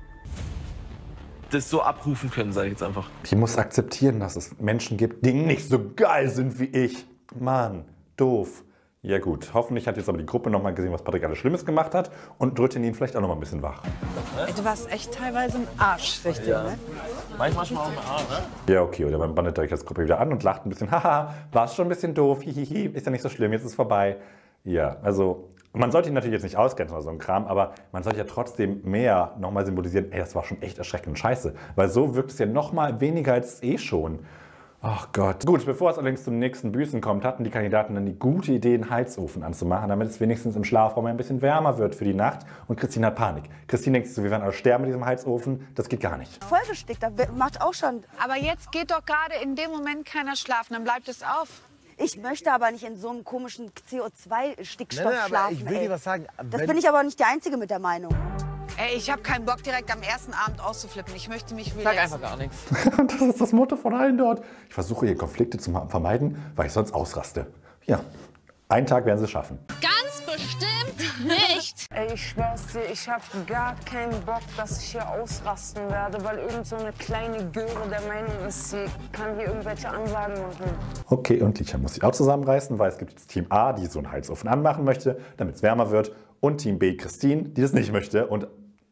das so abrufen können, sage ich jetzt einfach. Ich muss akzeptieren, dass es Menschen gibt, die nicht so geil sind wie ich. Mann, doof. Ja gut, hoffentlich hat jetzt aber die Gruppe noch mal gesehen, was Patrick alles Schlimmes gemacht hat und rüttelt ihn vielleicht auch noch mal ein bisschen wach. Du warst echt teilweise im Arsch, richtig, ja. Ne? Manchmal auch im Arsch, ne? Ja, okay, oder man bandet direkt das Gruppe wieder an und lacht ein bisschen. Haha, war es schon ein bisschen doof, hihihi, ist ja nicht so schlimm, jetzt ist es vorbei. Ja, also man sollte ihn natürlich jetzt nicht ausgrenzen oder so ein Kram, aber man sollte ja trotzdem mehr nochmal symbolisieren, ey, das war schon echt erschreckend scheiße. Weil so wirkt es ja nochmal weniger als eh schon. Ach Gott. Gut, bevor es allerdings zum nächsten Büßen kommt, hatten die Kandidaten dann die gute Idee, einen Heizofen anzumachen, damit es wenigstens im Schlafraum ein bisschen wärmer wird für die Nacht. Und Christine hat Panik. Christine denkt sich so, wir werden alle sterben mit diesem Heizofen. Das geht gar nicht. Vollgestickt, das macht auch schon. Aber jetzt geht doch gerade in dem Moment keiner schlafen, dann bleibt es auf. Ich möchte aber nicht in so einem komischen C O zwei Stickstoff Nein, nein, aber schlafen. ich will ey. dir was sagen. Das Wenn- bin ich aber nicht der Einzige mit der Meinung. Ey, ich habe keinen Bock, direkt am ersten Abend auszuflippen. Ich möchte mich Sag relaxen. einfach gar nichts. Das ist das Motto von allen dort. Ich versuche hier Konflikte zu vermeiden, weil ich sonst ausraste. Ja, einen Tag werden sie es schaffen. Ganz bestimmt nicht. Ey, ich schwör's dir, ich hab gar keinen Bock, dass ich hier ausrasten werde, weil irgend so eine kleine Göre der Meinung ist, sie kann hier irgendwelche Ansagen machen. Okay, und Licha muss sich auch zusammenreißen, weil es gibt jetzt Team A, die so einen Heizofen anmachen möchte, damit es wärmer wird. Und Team B, Christine, die das nicht möchte. Und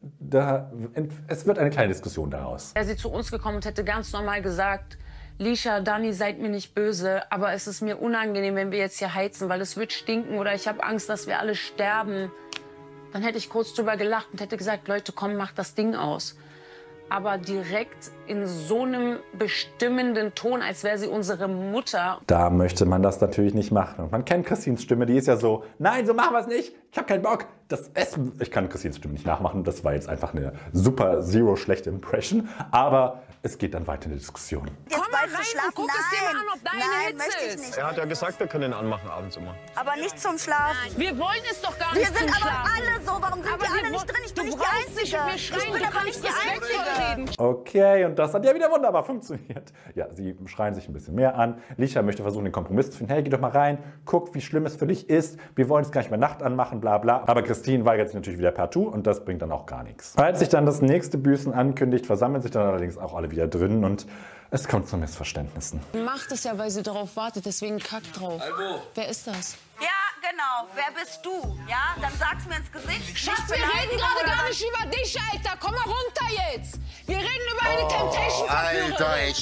da, es wird eine kleine Diskussion daraus. Wäre sie zu uns gekommen und hätte ganz normal gesagt, Licha, Dani, seid mir nicht böse, aber es ist mir unangenehm, wenn wir jetzt hier heizen, weil es wird stinken oder ich habe Angst, dass wir alle sterben. Dann hätte ich kurz drüber gelacht und hätte gesagt, Leute, komm, macht das Ding aus. Aber direkt in so einem bestimmenden Ton, als wäre sie unsere Mutter. Da möchte man das natürlich nicht machen. Und man kennt Christines Stimme, die ist ja so, nein, so machen wir es nicht, ich habe keinen Bock. Das Essen, ich kann Christines Stimme nicht nachmachen, das war jetzt einfach eine super zero schlechte Impression. Aber es geht dann weiter in die Diskussion. Jetzt bald zu schlafen. guck es dir mal an, ob deine Nein, Hitze möchte ich ist. nicht. Er hat ja gesagt, wir können ihn anmachen abends immer. Aber nicht zum Schlafen. Wir wollen es doch gar Wir nicht sind zum aber Schlafen. alle so. Warum sind Aber wir wir alle wo- nicht drin? Ich du bin nicht die brauchst nicht Einzige. mit mir schreien, Ich bin du aber nicht kannst die respektvoll Einzige. reden. Okay, und das hat ja wieder wunderbar funktioniert. Ja, sie schreien sich ein bisschen mehr an. Licha möchte versuchen, den Kompromiss zu finden. Hey, geh doch mal rein, guck, wie schlimm es für dich ist. Wir wollen es gar nicht mehr Nacht anmachen, bla bla. Aber Christine weigert sich natürlich wieder partout und das bringt dann auch gar nichts. Als sich dann das nächste Büßen ankündigt, versammeln sich dann allerdings auch alle wieder drin und es kommt zu Missverständnissen. Macht es ja, weil sie darauf wartet, deswegen kackt drauf. Wer ist das? Ja, genau. Wer bist du? Ja, dann sag's mir ins Gesicht. Schatz, Nicht wir reden beleidigen gerade oder gar was? nicht über dich, Alter. Komm mal runter jetzt. Wir reden über eine Temptation-Verführerin. Alter, echt.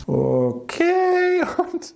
Okay, und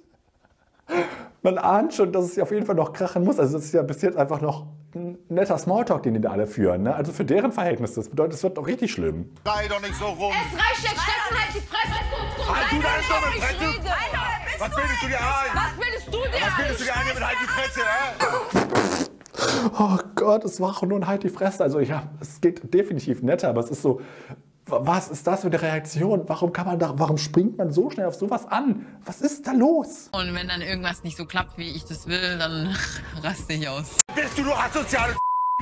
man ahnt schon, dass es ja auf jeden Fall noch krachen muss. Also es ist ja bis jetzt einfach noch ein netter Smalltalk, den die da alle führen. Ne? Also für deren Verhältnis, das bedeutet, es wird doch richtig schlimm. Sei doch nicht so rum. Es reicht jetzt, Steffen, halt die Fresse. Halt du deine dumme Ich Fresse. rede. Was bildest du dir ein? Was bildest du dir Was bildest du dir ein mit halt die Fresse, hä? Oh Gott, es war auch nur ein Halt die Fresse. Also ja, es geht definitiv netter, aber es ist so, was ist das für eine Reaktion? Warum kann man da, warum springt man so schnell auf sowas an? Was ist da los? Und wenn dann irgendwas nicht so klappt, wie ich das will, dann raste ich aus. Bist du, du asoziale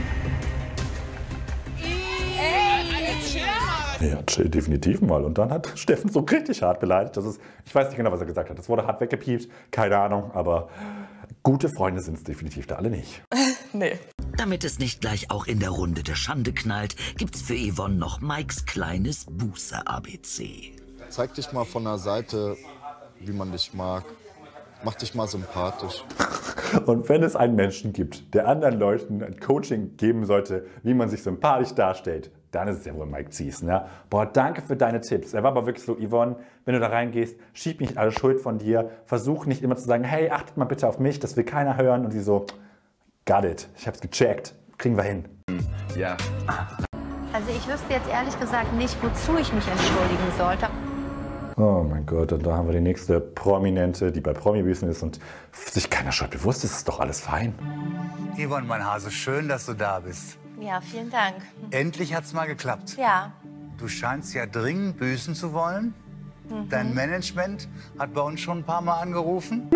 Ja, chill definitiv mal. Und dann hat Steffen so richtig hart beleidigt. Das ist, ich weiß nicht genau, was er gesagt hat. Das wurde hart weggepiept, keine Ahnung, aber gute Freunde sind es definitiv da alle nicht. Nee. Damit es nicht gleich auch in der Runde der Schande knallt, gibt's für Yvonne noch Mikes kleines Buße-A B C. Zeig dich mal von der Seite, wie man dich mag. Mach dich mal sympathisch. Und wenn es einen Menschen gibt, der anderen Leuten ein Coaching geben sollte, wie man sich sympathisch darstellt, dann ist es ja wohl Mike Zies. Ne? Boah, danke für deine Tipps. Er war aber wirklich so, Yvonne, wenn du da reingehst, schieb nicht alle Schuld von dir. Versuch nicht immer zu sagen, hey, achtet mal bitte auf mich, das will keiner hören. Und sie so, got it, ich hab's gecheckt, kriegen wir hin. Ja. Also ich wüsste jetzt ehrlich gesagt nicht, wozu ich mich entschuldigen sollte. Oh mein Gott, und da haben wir die nächste Prominente, die bei Promi-Büßen ist und sich keiner schon bewusst ist, ist doch alles fein. Yvonne, mein Hase, schön, dass du da bist. Ja, vielen Dank. Endlich hat's mal geklappt. Ja. Du scheinst ja dringend büßen zu wollen. Mhm. Dein Management hat bei uns schon ein paar Mal angerufen.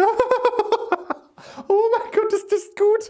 Oh mein Gott, ist das gut.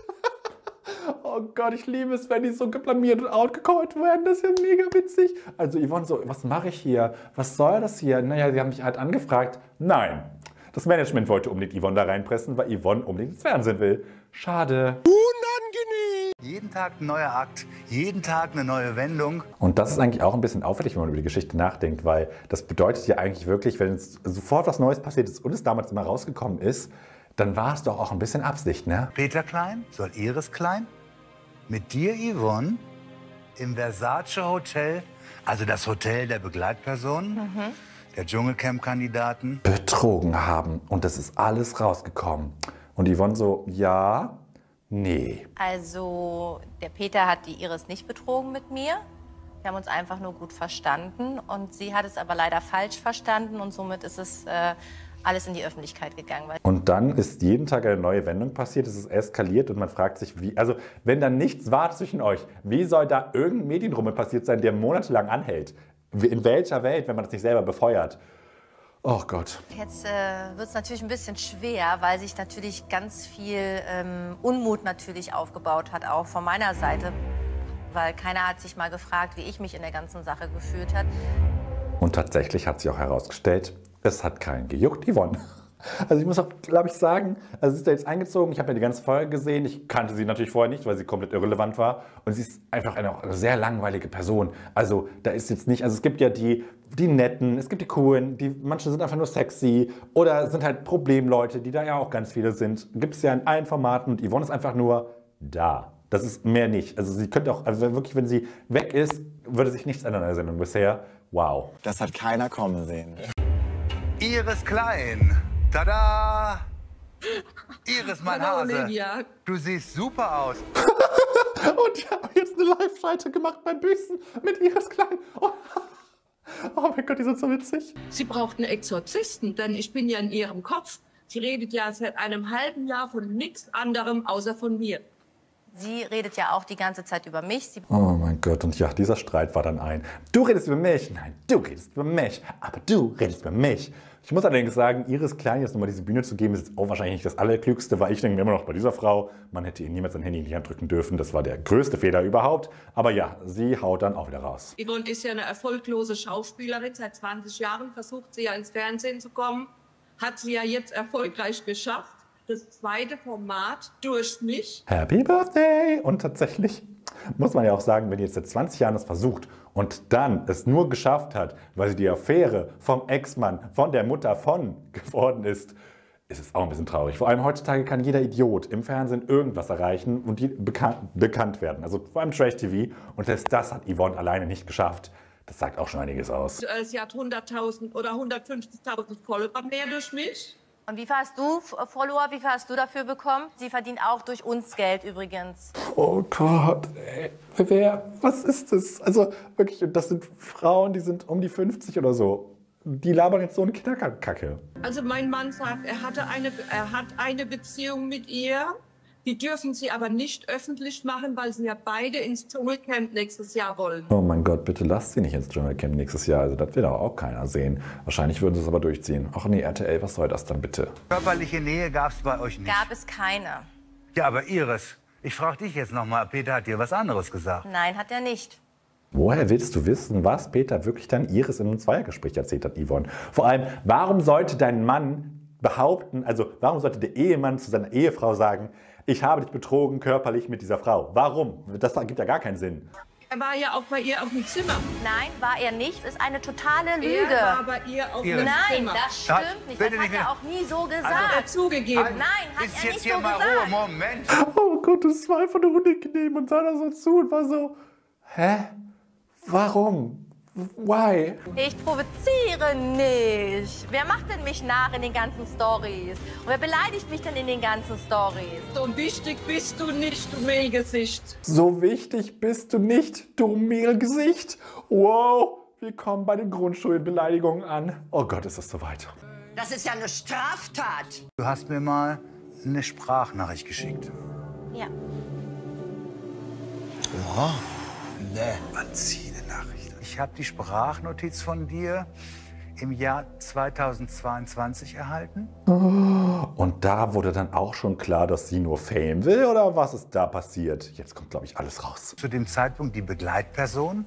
Oh Gott, ich liebe es, wenn die so blamiert und outgecallt werden. Das ist ja mega witzig. Also Yvonne so, was mache ich hier? Was soll das hier? Naja, sie haben mich halt angefragt. Nein, das Management wollte unbedingt Yvonne da reinpressen, weil Yvonne unbedingt ins Fernsehen will. Schade. Unangenehm. Jeden Tag ein neuer Akt, jeden Tag eine neue Wendung. Und das ist eigentlich auch ein bisschen auffällig, wenn man über die Geschichte nachdenkt, weil das bedeutet ja eigentlich wirklich, wenn es sofort was Neues passiert ist und es damals immer rausgekommen ist, dann war es doch auch ein bisschen Absicht, ne? Peter Klein soll Iris Klein mit dir, Yvonne, im Versace Hotel, also das Hotel der Begleitpersonen, Mhm. der Dschungelcamp-Kandidaten, betrogen haben. Und das ist alles rausgekommen. Und Yvonne so, ja, nee. Also der Peter hat die Iris nicht betrogen mit mir. Wir haben uns einfach nur gut verstanden. Und sie hat es aber leider falsch verstanden. Und somit ist es äh, alles in die Öffentlichkeit gegangen. Und dann ist jeden Tag eine neue Wendung passiert, es ist eskaliert und man fragt sich, wie, also wenn da nichts war zwischen euch, wie soll da irgendein Medienrummel passiert sein, der monatelang anhält? In welcher Welt, wenn man das nicht selber befeuert? Oh Gott. Jetzt äh, wird es natürlich ein bisschen schwer, weil sich natürlich ganz viel ähm, Unmut natürlich aufgebaut hat, auch von meiner Seite. Weil keiner hat sich mal gefragt, wie ich mich in der ganzen Sache gefühlt habe. Und tatsächlich hat sich auch herausgestellt, es hat keinen gejuckt, Yvonne. Also ich muss auch, glaube ich, sagen, also sie ist da jetzt eingezogen, ich habe ja die ganze Folge gesehen, ich kannte sie natürlich vorher nicht, weil sie komplett irrelevant war und sie ist einfach eine, eine sehr langweilige Person. Also da ist jetzt nicht, also es gibt ja die, die Netten, es gibt die Coolen, die, manche sind einfach nur sexy oder sind halt Problemleute, die da ja auch ganz viele sind. Gibt es ja in allen Formaten und Yvonne ist einfach nur da. Das ist mehr nicht. Also sie könnte auch, also wirklich, wenn sie weg ist, würde sich nichts ändern in der Sendung bisher. Wow. Das hat keiner kommen sehen. Iris Klein. Tada! Iris, mein Hallo, Hase. Olivia. Du siehst super aus. Und ich habe jetzt eine Live-Schalte gemacht beim Büßen mit Iris Klein. Oh. Oh mein Gott, die sind so witzig. Sie braucht einen Exorzisten, denn ich bin ja in ihrem Kopf. Sie redet ja seit einem halben Jahr von nichts anderem außer von mir. Sie redet ja auch die ganze Zeit über mich. Sie Oh mein Gott, und ja, dieser Streit war dann ein. Du redest über mich, nein, du redest über mich, aber du redest über mich. Ich muss allerdings sagen, Iris Klein jetzt nochmal diese Bühne zu geben, ist jetzt auch wahrscheinlich nicht das Allerklügste, weil ich denke mir immer noch bei dieser Frau, man hätte ihr niemals sein Handy in die Hand drücken dürfen. Das war der größte Fehler überhaupt. Aber ja, sie haut dann auch wieder raus. Yvonne ist ja eine erfolglose Schauspielerin. Seit zwanzig Jahren versucht sie ja ins Fernsehen zu kommen. Hat sie ja jetzt erfolgreich geschafft. Das zweite Format durch mich. Happy Birthday! Und tatsächlich muss man ja auch sagen, wenn die jetzt seit zwanzig Jahren das versucht und dann es nur geschafft hat, weil sie die Affäre vom Ex-Mann, von der Mutter von geworden ist, ist es auch ein bisschen traurig. Vor allem heutzutage kann jeder Idiot im Fernsehen irgendwas erreichen und die bekannt, bekannt werden. Also vor allem Trash-T V. Und selbst das hat Yvonne alleine nicht geschafft. Das sagt auch schon einiges aus. Sie hat hunderttausend oder hundertfünfzigtausend Follower mehr durch mich. Und wie viel hast du, Follower, wie viel hast du dafür bekommen? Sie verdient auch durch uns Geld übrigens. Oh Gott, ey. Wer, was ist das? Also wirklich, das sind Frauen, die sind um die fünfzig oder so. Die labern jetzt so eine Kinderkacke. Also mein Mann sagt, er, hatte eine, er hat eine Beziehung mit ihr. Die dürfen sie aber nicht öffentlich machen, weil sie ja beide ins Dschungelcamp nächstes Jahr wollen. Oh mein Gott, bitte lasst sie nicht ins Dschungelcamp nächstes Jahr. Also das will doch auch keiner sehen. Wahrscheinlich würden sie es aber durchziehen. Ach nee, R T L, was soll das dann bitte? Körperliche Nähe gab es bei euch nicht. Gab es keine. Ja, aber Iris, ich frage dich jetzt noch mal, Peter hat dir was anderes gesagt. Nein, hat er nicht. Woher willst du wissen, was Peter wirklich dann Iris in einem Zweiergespräch erzählt hat, Yvonne? Vor allem, warum sollte dein Mann behaupten, also warum sollte der Ehemann zu seiner Ehefrau sagen, ich habe dich betrogen körperlich mit dieser Frau? Warum? Das ergibt ja gar keinen Sinn. Er war ja auch bei ihr auf dem Zimmer. Nein, war er nicht. Das ist eine totale Lüge. Er war bei ihr auf dem Nein, Zimmer. das stimmt nicht. Das hat er auch nie so gesagt. Also, er zugegeben. Nein, hat ist er jetzt nicht hier so mal gesagt. Ruhe, Moment. Oh Gott, das war einfach nur unangenehm und sah da so zu und war so, hä? Warum? Why? Ich provoziere nicht. Wer macht denn mich nach in den ganzen Stories? Und wer beleidigt mich denn in den ganzen Stories? So wichtig bist du nicht, du Mehlgesicht. So wichtig bist du nicht, du Mehlgesicht. Wow, wir kommen bei den Grundschulbeleidigungen an. Oh Gott, ist das soweit. Das ist ja eine Straftat. Du hast mir mal eine Sprachnachricht geschickt. Ja. Ja. Ne, man zieht eine Nachricht. Ich habe die Sprachnotiz von dir im Jahr zweitausendzweiundzwanzig erhalten. Und da wurde dann auch schon klar, dass sie nur Fame will, oder was ist da passiert? Jetzt kommt, glaube ich, alles raus. Zu dem Zeitpunkt die Begleitperson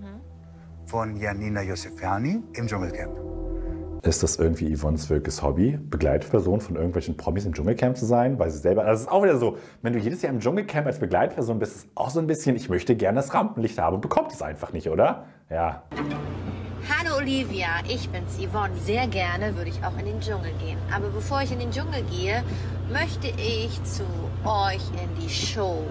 von Janina Josefiani im Dschungelcamp. Ist das irgendwie Yvonne Zwölkes Hobby, Begleitperson von irgendwelchen Promis im Dschungelcamp zu sein? Weil sie selber, also es ist auch wieder so, wenn du jedes Jahr im Dschungelcamp als Begleitperson bist, ist es auch so ein bisschen, ich möchte gerne das Rampenlicht haben und bekommt es einfach nicht, oder? Ja. Hallo Olivia, ich bin's Yvonne. Sehr gerne würde ich auch in den Dschungel gehen. Aber bevor ich in den Dschungel gehe, möchte ich zu euch in die Show.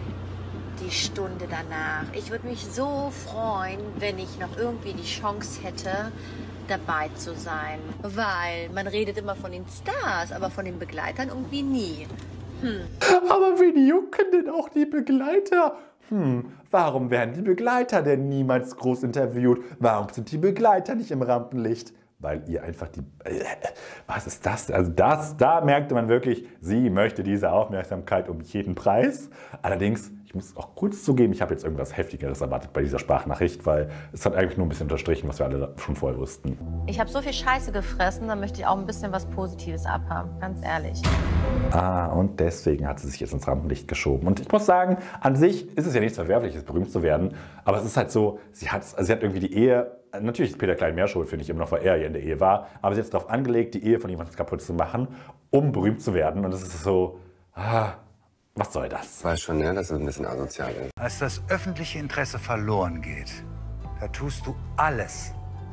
Die Stunde danach. Ich würde mich so freuen, wenn ich noch irgendwie die Chance hätte, dabei zu sein. Weil man redet immer von den Stars, aber von den Begleitern irgendwie nie. Hm. Aber wen jucken denn auch die Begleiter? Hm, warum werden die Begleiter denn niemals groß interviewt? Warum sind die Begleiter nicht im Rampenlicht? Weil ihr einfach die... Äh, was ist das? Also das, da merkte man wirklich, sie möchte diese Aufmerksamkeit um jeden Preis. Allerdings, ich muss auch kurz zugeben, ich habe jetzt irgendwas Heftigeres erwartet bei dieser Sprachnachricht, weil es hat eigentlich nur ein bisschen unterstrichen, was wir alle schon vorher wussten. Ich habe so viel Scheiße gefressen, da möchte ich auch ein bisschen was Positives abhaben, ganz ehrlich. Ah, und deswegen hat sie sich jetzt ins Rampenlicht geschoben. Und ich muss sagen, an sich ist es ja nichts Verwerfliches, berühmt zu werden. Aber es ist halt so, sie hat, also sie hat irgendwie die Ehe, natürlich ist Peter Klein mehr schuld, finde ich immer noch, weil er ja in der Ehe war. Aber sie hat es darauf angelegt, die Ehe von jemandem kaputt zu machen, um berühmt zu werden. Und es ist so, ah, was soll das? Weiß schon, ja, dass es ein bisschen asozial ist. Als das öffentliche Interesse verloren geht, da tust du alles,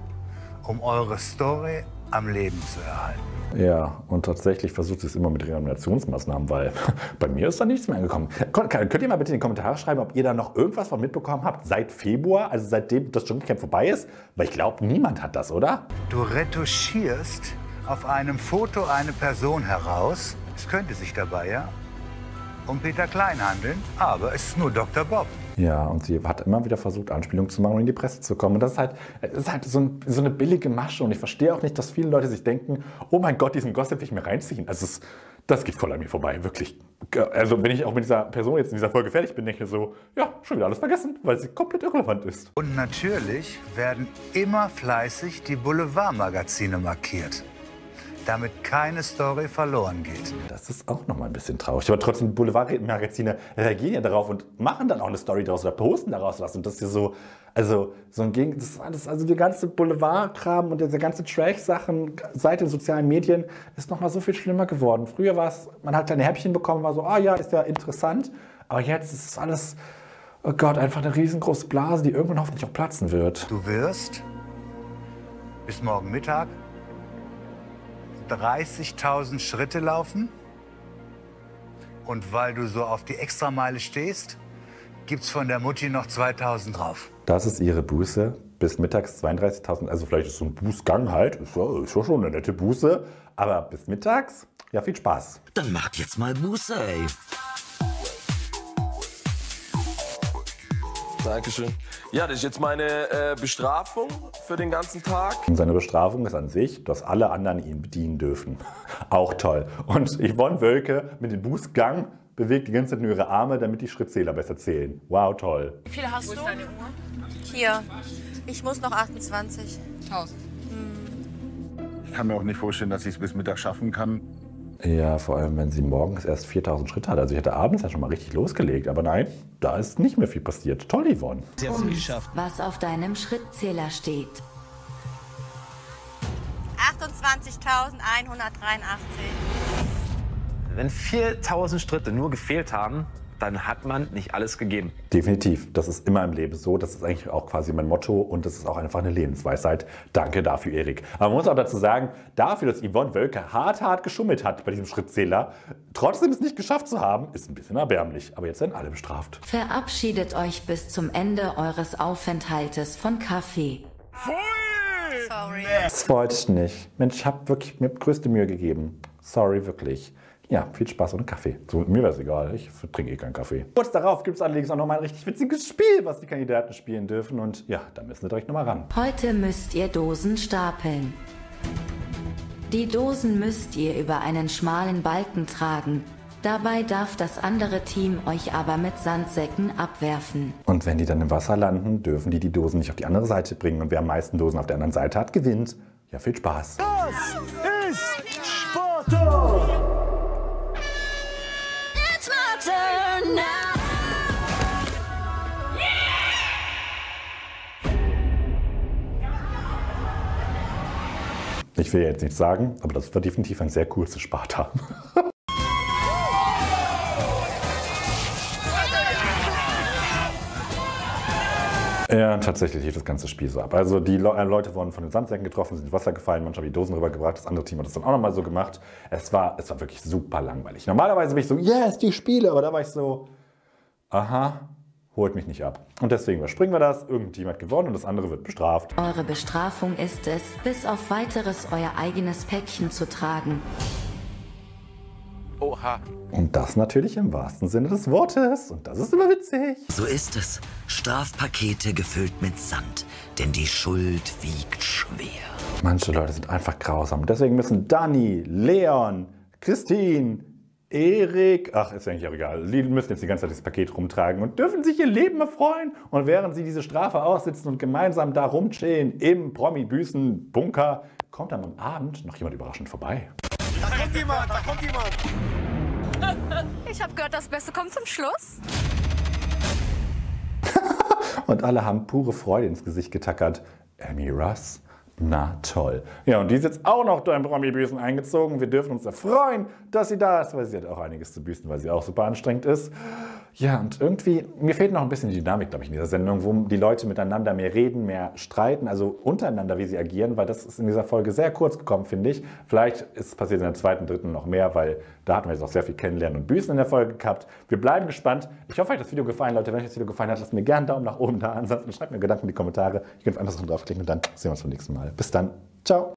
um eure Story am Leben zu erhalten. Ja, und tatsächlich versucht sie es immer mit Reanimationsmaßnahmen, weil bei mir ist da nichts mehr angekommen. Könnt, könnt ihr mal bitte in die Kommentare schreiben, ob ihr da noch irgendwas von mitbekommen habt seit Februar, also seitdem das Dschungelcamp vorbei ist? Weil ich glaube, niemand hat das, oder? Du retuschierst auf einem Foto eine Person heraus. Es könnte sich dabei ja um Peter Klein handeln, aber es ist nur Doktor Bob. Ja, und sie hat immer wieder versucht, Anspielungen zu machen, um in die Presse zu kommen. Und das ist halt, das ist halt so, ein, so eine billige Masche. Und ich verstehe auch nicht, dass viele Leute sich denken, oh mein Gott, diesen Gossip will ich mir reinziehen. Also es, das geht voll an mir vorbei, wirklich. Also wenn ich auch mit dieser Person jetzt in dieser Folge fertig bin, denke ich so, ja, schon wieder alles vergessen, weil sie komplett irrelevant ist. Und natürlich werden immer fleißig die Boulevardmagazine markiert, damit keine Story verloren geht. Das ist auch noch mal ein bisschen traurig. Aber trotzdem, Boulevardmagazine reagieren ja darauf und machen dann auch eine Story daraus oder posten daraus was. Und das ist ja so, also so ein Gegen, das ist alles, also die ganze Boulevardkram und diese ganze Trash-Sachen seit den sozialen Medien ist noch mal so viel schlimmer geworden. Früher war es, man hat kleine Häppchen bekommen, war so, ah ja, ist ja interessant. Aber jetzt ist es alles, oh Gott, einfach eine riesengroße Blase, die irgendwann hoffentlich auch platzen wird. Du wirst bis morgen Mittag dreißigtausend Schritte laufen. Und weil du so auf die Extrameile stehst, gibt's von der Mutti noch zweitausend drauf. Das ist ihre Buße. Bis mittags zweiunddreißigtausend. Also vielleicht ist so ein Bußgang halt. Ist ja, ist ja schon eine nette Buße. Aber bis mittags, ja, viel Spaß. Dann macht jetzt mal Buße, ey. Dankeschön. Ja, das ist jetzt meine äh, Bestrafung für den ganzen Tag. Und seine Bestrafung ist an sich, dass alle anderen ihn bedienen dürfen. Auch toll. Und Yvonne Wölke mit dem Bußgang bewegt die ganze Zeit nur ihre Arme, damit die Schrittzähler besser zählen. Wow, toll. Wie viele hast du? Hier. Ich muss noch achtundzwanzig. tausend. Ich kann mir auch nicht vorstellen, dass ich es bis Mittag schaffen kann. Ja, vor allem, wenn sie morgens erst viertausend Schritte hat. Also ich hätte abends ja schon mal richtig losgelegt. Aber nein, da ist nicht mehr viel passiert. Toll, Yvonne. Sie hat es geschafft. Was auf deinem Schrittzähler steht. achtundzwanzigtausendeinhundertdreiundachtzig. Wenn viertausend Schritte nur gefehlt haben, dann hat man nicht alles gegeben. Definitiv. Das ist immer im Leben so. Das ist eigentlich auch quasi mein Motto und das ist auch einfach eine Lebensweisheit. Danke dafür, Erik. Aber man muss auch dazu sagen, dafür, dass Yvonne Wölke hart, hart geschummelt hat bei diesem Schrittzähler, trotzdem es nicht geschafft zu haben, ist ein bisschen erbärmlich. Aber jetzt werden alle bestraft. Verabschiedet euch bis zum Ende eures Aufenthaltes von Kaffee. Sorry. Das wollte ich nicht. Mensch, ich habe wirklich mir größte Mühe gegeben. Sorry, wirklich. Ja, viel Spaß ohne Kaffee. So, mir wäre es egal, ich trinke eh keinen Kaffee. Kurz darauf gibt es allerdings auch noch mal ein richtig witziges Spiel, was die Kandidaten spielen dürfen. Und ja, da müssen wir direkt noch mal ran. Heute müsst ihr Dosen stapeln. Die Dosen müsst ihr über einen schmalen Balken tragen. Dabei darf das andere Team euch aber mit Sandsäcken abwerfen. Und wenn die dann im Wasser landen, dürfen die die Dosen nicht auf die andere Seite bringen. Und wer am meisten Dosen auf der anderen Seite hat, gewinnt. Ja, viel Spaß. Das ist Sparta! It's my turn now. Ich will ja jetzt nichts sagen, aber das war definitiv ein sehr kurzes Sparta. Ja, tatsächlich lief das ganze Spiel so ab. Also die Le Leute wurden von den Sandsäcken getroffen, sind ins Wasser gefallen, manche haben die Dosen rübergebracht, das andere Team hat das dann auch nochmal so gemacht. Es war, es war wirklich super langweilig. Normalerweise bin ich so, yes, die Spiele, aber da war ich so, aha, holt mich nicht ab. Und deswegen überspringen wir das, irgendein Team hat gewonnen und das andere wird bestraft. Eure Bestrafung ist es, bis auf weiteres euer eigenes Päckchen zu tragen. Oha. Und das natürlich im wahrsten Sinne des Wortes. Und das ist immer witzig. So ist es. Strafpakete gefüllt mit Sand, denn die Schuld wiegt schwer. Manche Leute sind einfach grausam. Deswegen müssen Dani, Leon, Christine, Erik, ach, ist eigentlich auch egal, die müssen jetzt die ganze Zeit das Paket rumtragen und dürfen sich ihr Leben erfreuen. Und während sie diese Strafe aussitzen und gemeinsam da rumchillen im Promi-Büßen-Bunker, kommt dann am Abend noch jemand überraschend vorbei. Da kommt jemand, da kommt jemand. Ich habe gehört, das Beste kommt zum Schluss. Und alle haben pure Freude ins Gesicht getackert. Amy Russ? Na toll. Ja, und die ist jetzt auch noch da im Promi-Büßen eingezogen. Wir dürfen uns erfreuen, dass sie da ist, weil sie hat auch einiges zu büßen, weil sie auch super anstrengend ist. Ja, und irgendwie, mir fehlt noch ein bisschen die Dynamik, glaube ich, in dieser Sendung, wo die Leute miteinander mehr reden, mehr streiten, also untereinander, wie sie agieren, weil das ist in dieser Folge sehr kurz gekommen, finde ich. Vielleicht ist es passiert in der zweiten, dritten noch mehr, weil da hatten wir jetzt auch sehr viel Kennenlernen und Büßen in der Folge gehabt. Wir bleiben gespannt. Ich hoffe, euch hat das Video gefallen, Leute. Wenn euch das Video gefallen hat, lasst mir gerne einen Daumen nach oben da. Ansonsten schreibt mir Gedanken in die Kommentare. Ihr könnt einfach draufklicken und dann sehen wir uns beim nächsten Mal. Bis dann. Ciao.